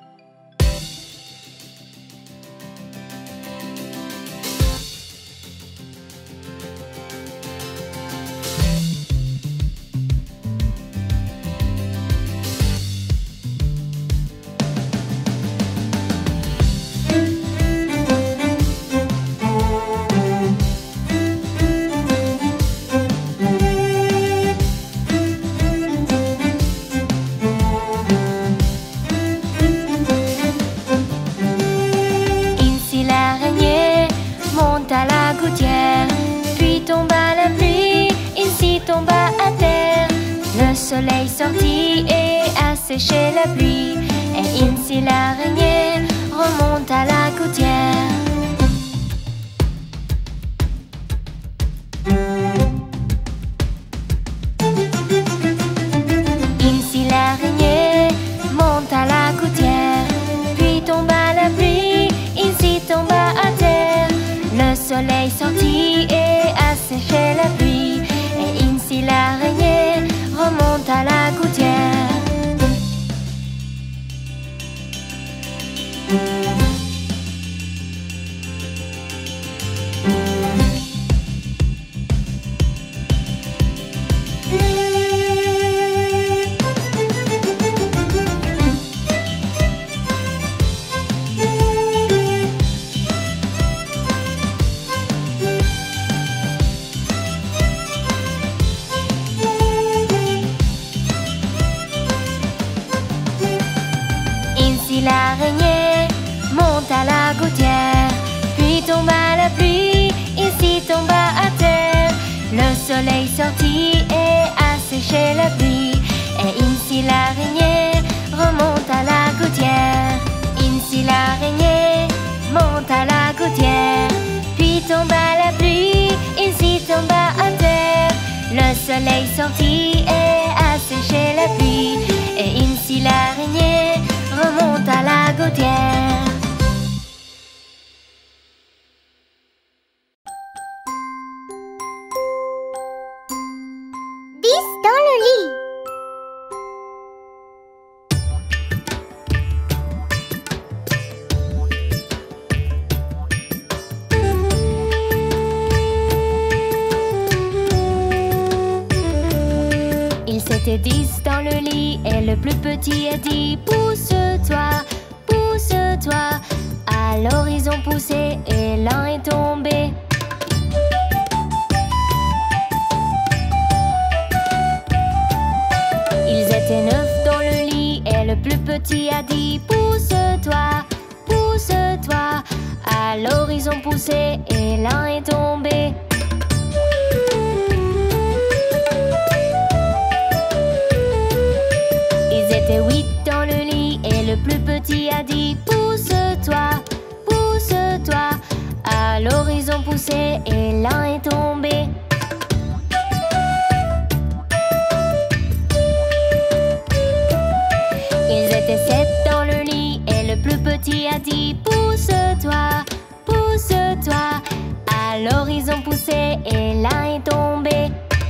Incy l'araignée monte à la gouttière, puis tomba la pluie, Incy tomba à terre. Le soleil sortit et a séché la pluie, et Incy l'araignée remonte à la gouttière. Incy l'araignée monte à la gouttière, puis tomba la pluie, Incy tomba à terre. Le soleil sortit et a séché la pluie, et Incy l'araignée remonte à la gouttière. Incy l'araignée monte à la gouttière, puis tomba la pluie, Incy tomba à terre. Le soleil sortit et a séché la pluie, et Incy l'araignée remonte à la gouttière. Incy l'araignée monte à la gouttière, puis tomba la pluie, Incy tomba à terre. Le soleil sortit et a séché la pluie, et Incy l'araignée remonte à la gouttière. Dix dans le lit. Ils étaient dix dans le lit et le plus petit a dit pousse-toi, pousse-toi. Alors ils ont poussé et l'un est tombé. Ils étaient neuf dans le lit et le plus petit a dit pousse-toi, pousse-toi. Alors ils ont poussé et l'un est tombé. Ils étaient huit dans le lit et le plus petit a dit pousse-toi, pousse-toi. Alors ils ont poussé et l'un est tombé. Ils étaient sept dans le lit et le plus petit a dit pousse-toi, pousse-toi. Alors ils ont poussé et l'un est tombé.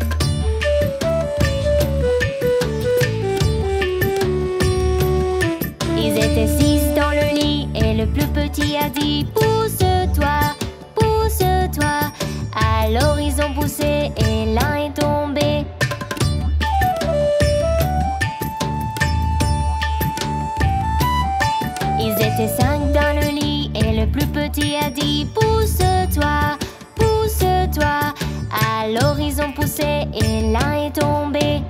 Ils étaient six dans le lit et le plus petit a dit pousse-toi, pousse-toi. Alors ils ont poussé et l'un est tombé. Ils étaient cinq dans le lit et le plus petit a dit pousse-toi, pousse-toi. Alors ils ont poussé et l'un est tombé.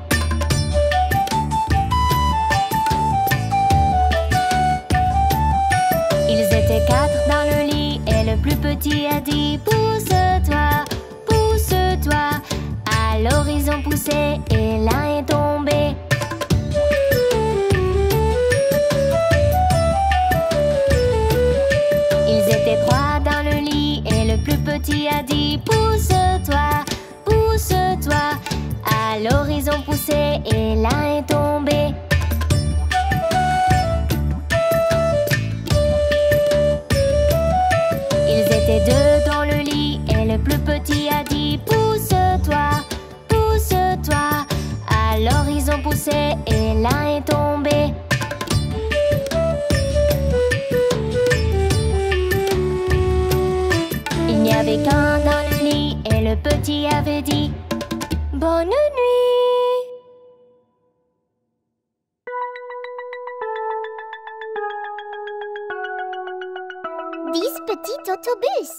Ils étaient quatre dans le lit et le plus petit a dit pousse-toi, pousse-toi. Alors ils ont poussé et l'un est tombé. Ils étaient trois dans le lit et le plus petit a dit pousse-toi, pousse-toi. Alors ils ont poussé et l'un est tombé. Ils étaient deux dans le lit et le plus petit a dit pousse-toi, pousse-toi. Alors ils ont poussé et l'un est tombé. Il n'y avait qu'un dans le lit et le petit avait dit bonne nuit. Dix petits autobus.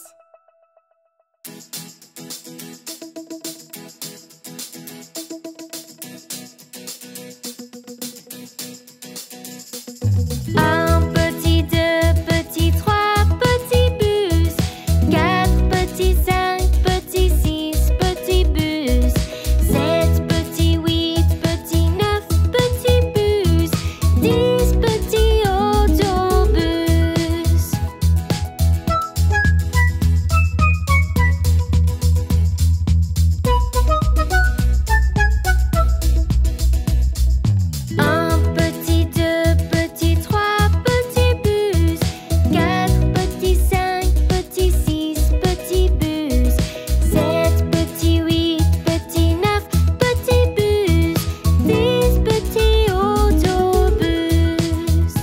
Un petit, deux petits, trois petits bus, quatre petits, cinq petits, six petits bus, sept petits, huit petits, neuf petits bus, dix petits autobus. Un petit, deux petits, trois petits bus, quatre petits, cinq petits, six petits bus, sept petits, huit petits, neuf petits bus, dix petits autobus.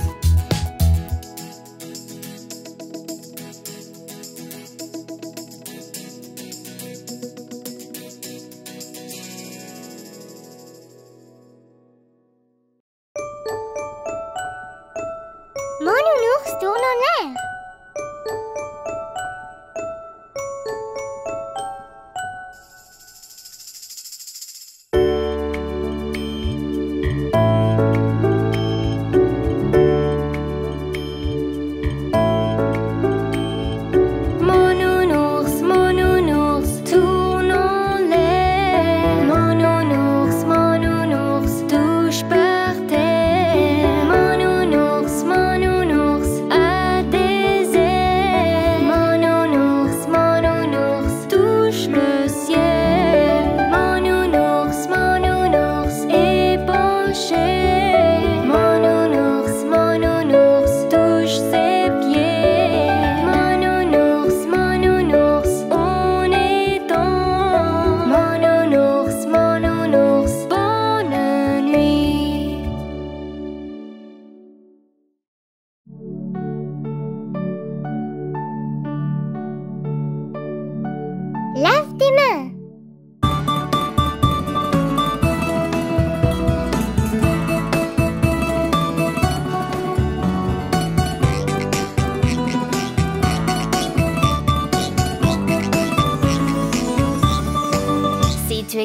Mon nounours tourne en l'air. Mon nounours, mon nounours, tourne en l'air. Mon nounours, mon nounours, touche par terre. Mon nounours, mon nounours, a des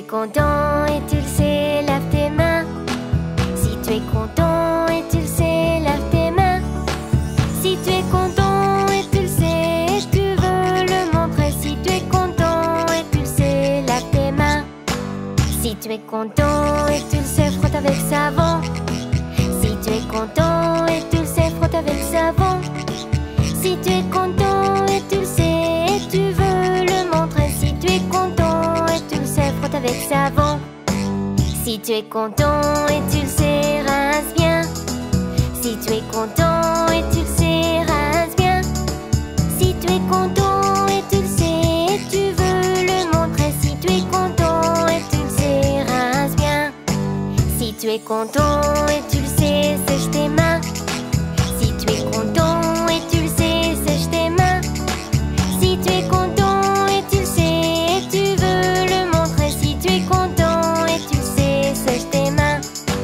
content et tu le sais, lave tes mains. Si tu es content et tu le sais, lave tes mains. Si tu es content et tu le sais, et tu veux le montrer. Si tu es content et tu le sais, lave tes mains. Si tu es content et tu le sais, frotte avec savon. Si tu es content et tu le sais, frotte avec savon. Si tu es content et tu le sais, et tu veux le montrer. Si tu es content et tu le sais, frotte avec savon. Si tu es content et tu le sais, rince bien. Si tu es content et tu le sais, rince bien. Si tu es content et tu le sais, et tu veux le montrer. Si tu es content et tu le sais, rince bien. Si tu es content et tu le sais, sèche tes mains. Si tu es content et tu le sais, sèche tes mains. Si tu es content et tu le sais, et tu veux le montrer. Si tu es content et tu le sais, sèche tes mains.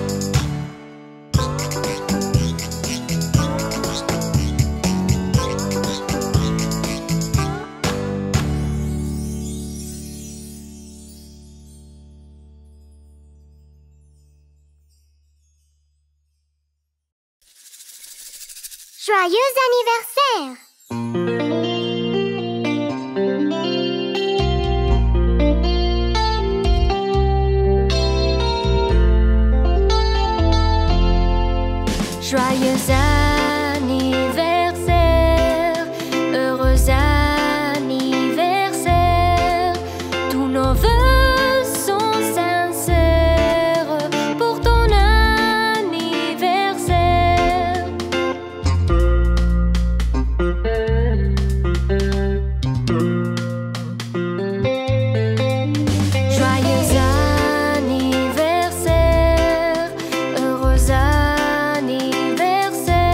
Joyeux anniversaire! Joyeux anniversaire, heureux anniversaire. Tous nos vœux sont sincères pour ton anniversaire. Joyeux anniversaire, heureux anniversaire.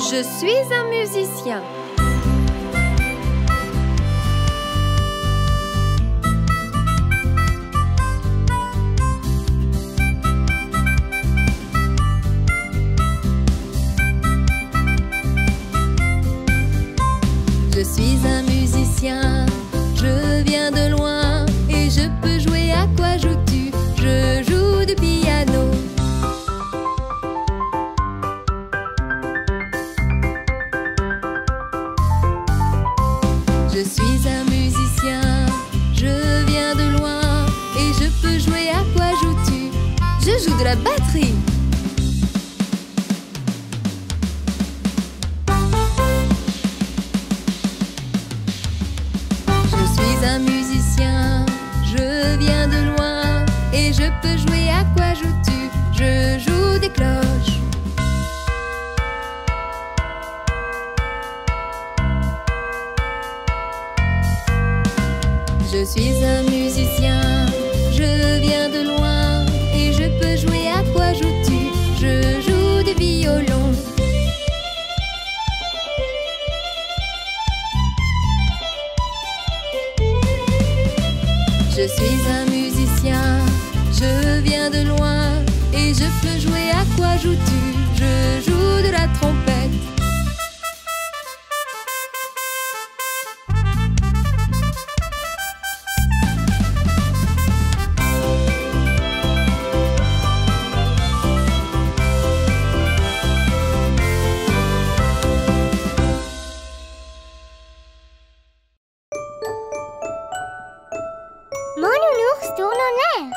Je suis un musicien. Je suis un musicien, je viens de loin et je peux jouer. À quoi joues-tu? Je joue du piano. Je suis un musicien, je viens de loin et je peux jouer. À quoi joues-tu? Je joue de la batterie. Je suis un musicien, je viens de loin et je peux jouer. À quoi joues-tu? Je joue des cloches. Je suis un musicien, je viens de loin et je peux jouer. À quoi joues-tu? Je joue du violon. Je suis un musicien, je viens de loin et je peux jouer. À quoi joues-tu? Je joue de la trompette. Mon nounours tourne en l'air.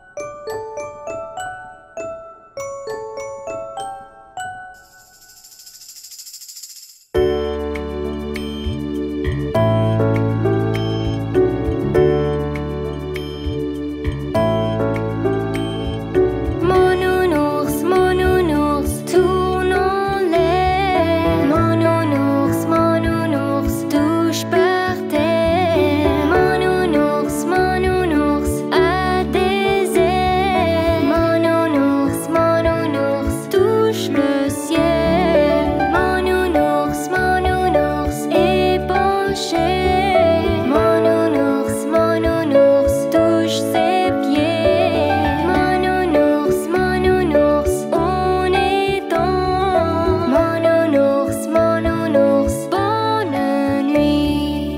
Mon nounours, mon nounours, tourne en l'air. Mon nounours, mon nounours, touche par terre. Mon nounours, mon nounours, a des ailes. Mon nounours, mon nounours, touche le ciel. Mon nounours, mon nounours, est penché. Mon nounours, mon nounours, touche ses pieds. Mon nounours, mon nounours, on est dans. Mon nounours, mon nounours, bonne nuit.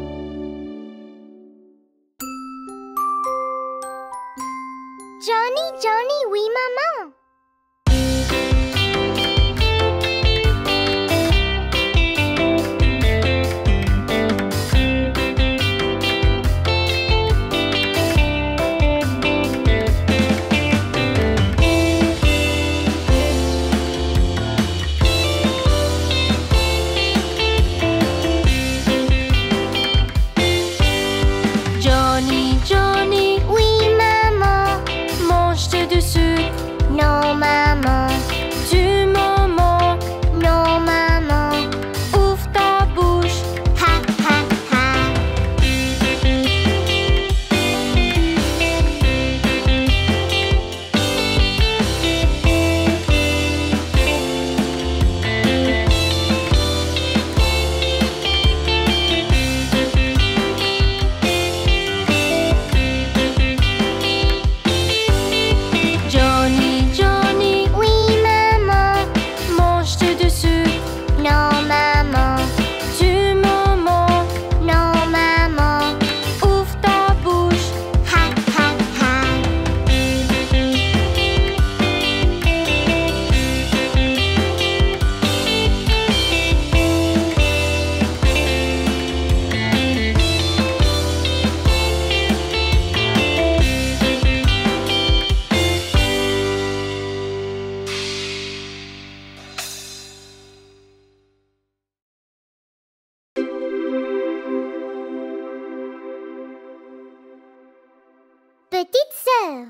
Johnny, Johnny, oui maman. Johnny, Johnny, Oui maman. mange-tu du sucre? Non maman. Tu m'en manques. Non maman. Ouvre ta bouche. Ha ha ha. Johnny, Johnny, Oui maman. mange-tu du sucre? Non maman. Tu m'en manques. Non maman. Ouvre ta bouche. Ha ha ha. Petite sœur.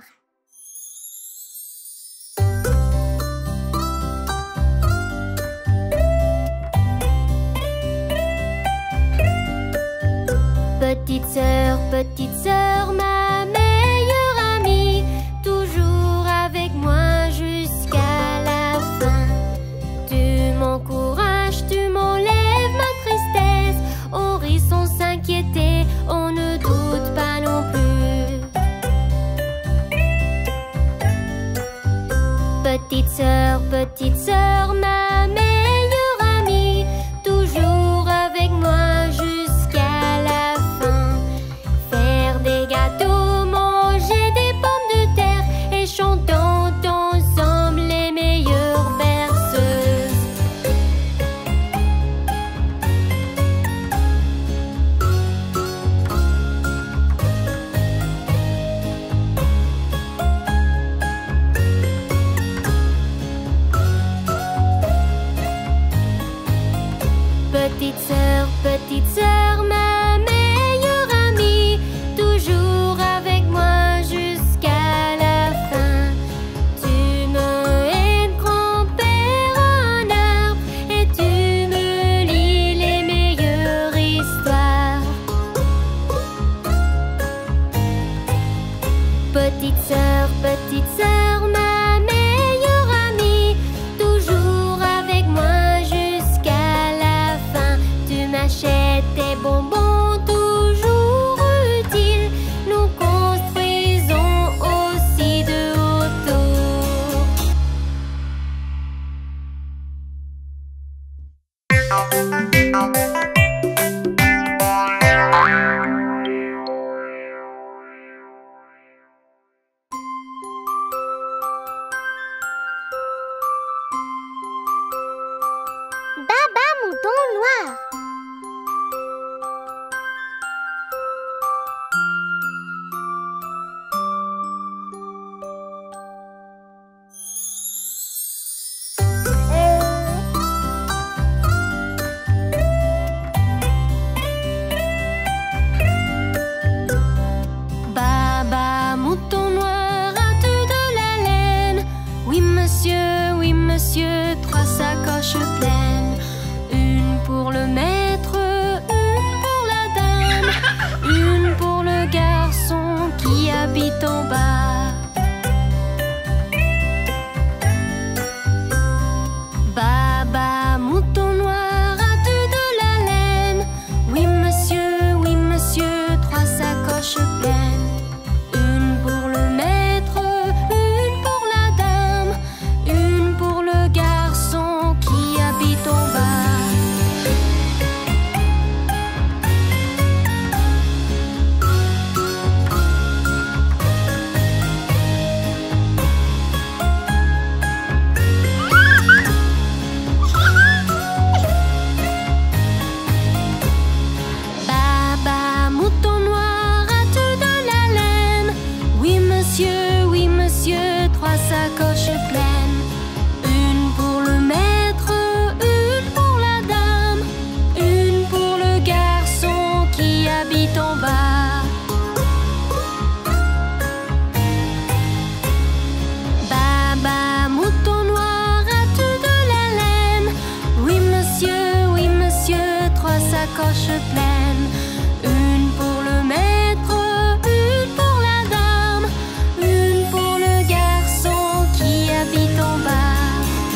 Petite sœur, petite sœur, ma meilleure amie, toujours avec moi jusqu'à la fin. Tu m'encourages Petite sœur, petite sœur, ma meilleure amie, toujours avec moi jusqu'à la fin. Faire des gâteaux, manger des pommes de terre et chantons ensemble les meilleures berceuses. Petite sœur, petite sœur, ma meilleure amie, toujours avec moi jusqu'à la fin. Tu me aides, grand-père en arbre, et tu me lis les meilleures histoires. Petite sœur, petite sœur, ma meilleure amie, toujours avec moi jusqu'à la fin. Tu m'achètes des bonbons toujours utiles. Nous construisons aussi de autour. Baba mouton noir. Baba mouton noir, as-tu de la laine? Oui monsieur, oui monsieur, trois sacoches pleines. Une pour le maître, une pour la dame, une pour le garçon qui habite en bas. Baba mouton noir, as-tu de la laine? Oui monsieur, oui monsieur, trois sacoches pleines. Une pour le maître, une pour la dame, une pour le garçon qui habite en bas. Baba mouton noir, as-tu de la laine? Oui monsieur, oui monsieur, trois sacoches pleines. Une pour le maître, une pour la dame, une pour le garçon qui habite en bas. Baba mouton noir, as-tu de la laine? Oui monsieur, oui monsieur, trois sacoches pleines. Une pour le maître, une pour la dame, une pour le garçon qui habite en bas.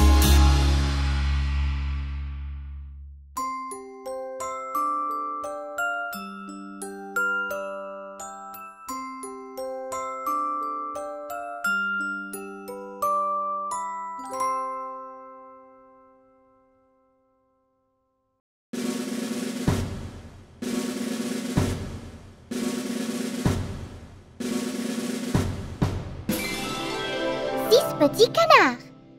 Six petits canards.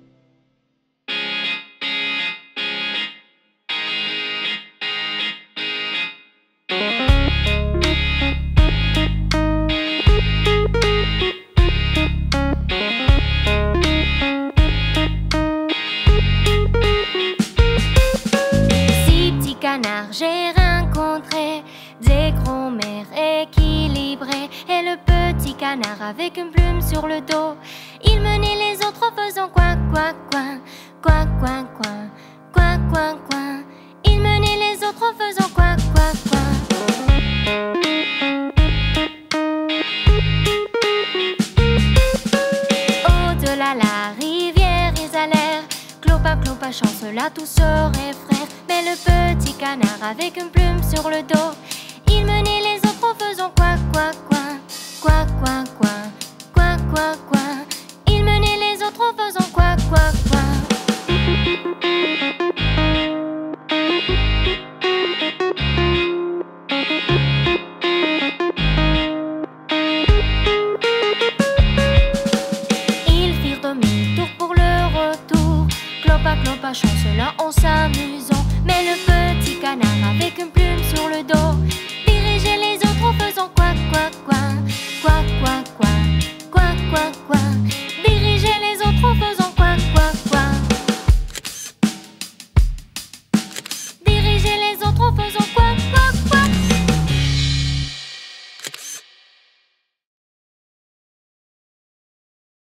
Six petits canards, j'ai rencontré des grands-mères équilibrées et le petit canard avec une plume sur le dos. Il menait les autres en faisant coin, coin, coin, coin, coin, coin, coin, coin, coin. Il menait les autres en faisant coin, coin, coin. Au-delà la rivière, ils allèrent. Clopa, clopa, chancela, tous sœurs et frères. Mais le petit canard avec une plume sur le dos, il menait les autres en faisant coin, coin, coin, coin, coin, coin, coin, coin, coin. Il menait les autres en faisant coin, coin. clopa, clopa, chancelant en s'amusant. Mais le petit canard avec une plume sur le dos dirigeait les autres en faisant quack, quack,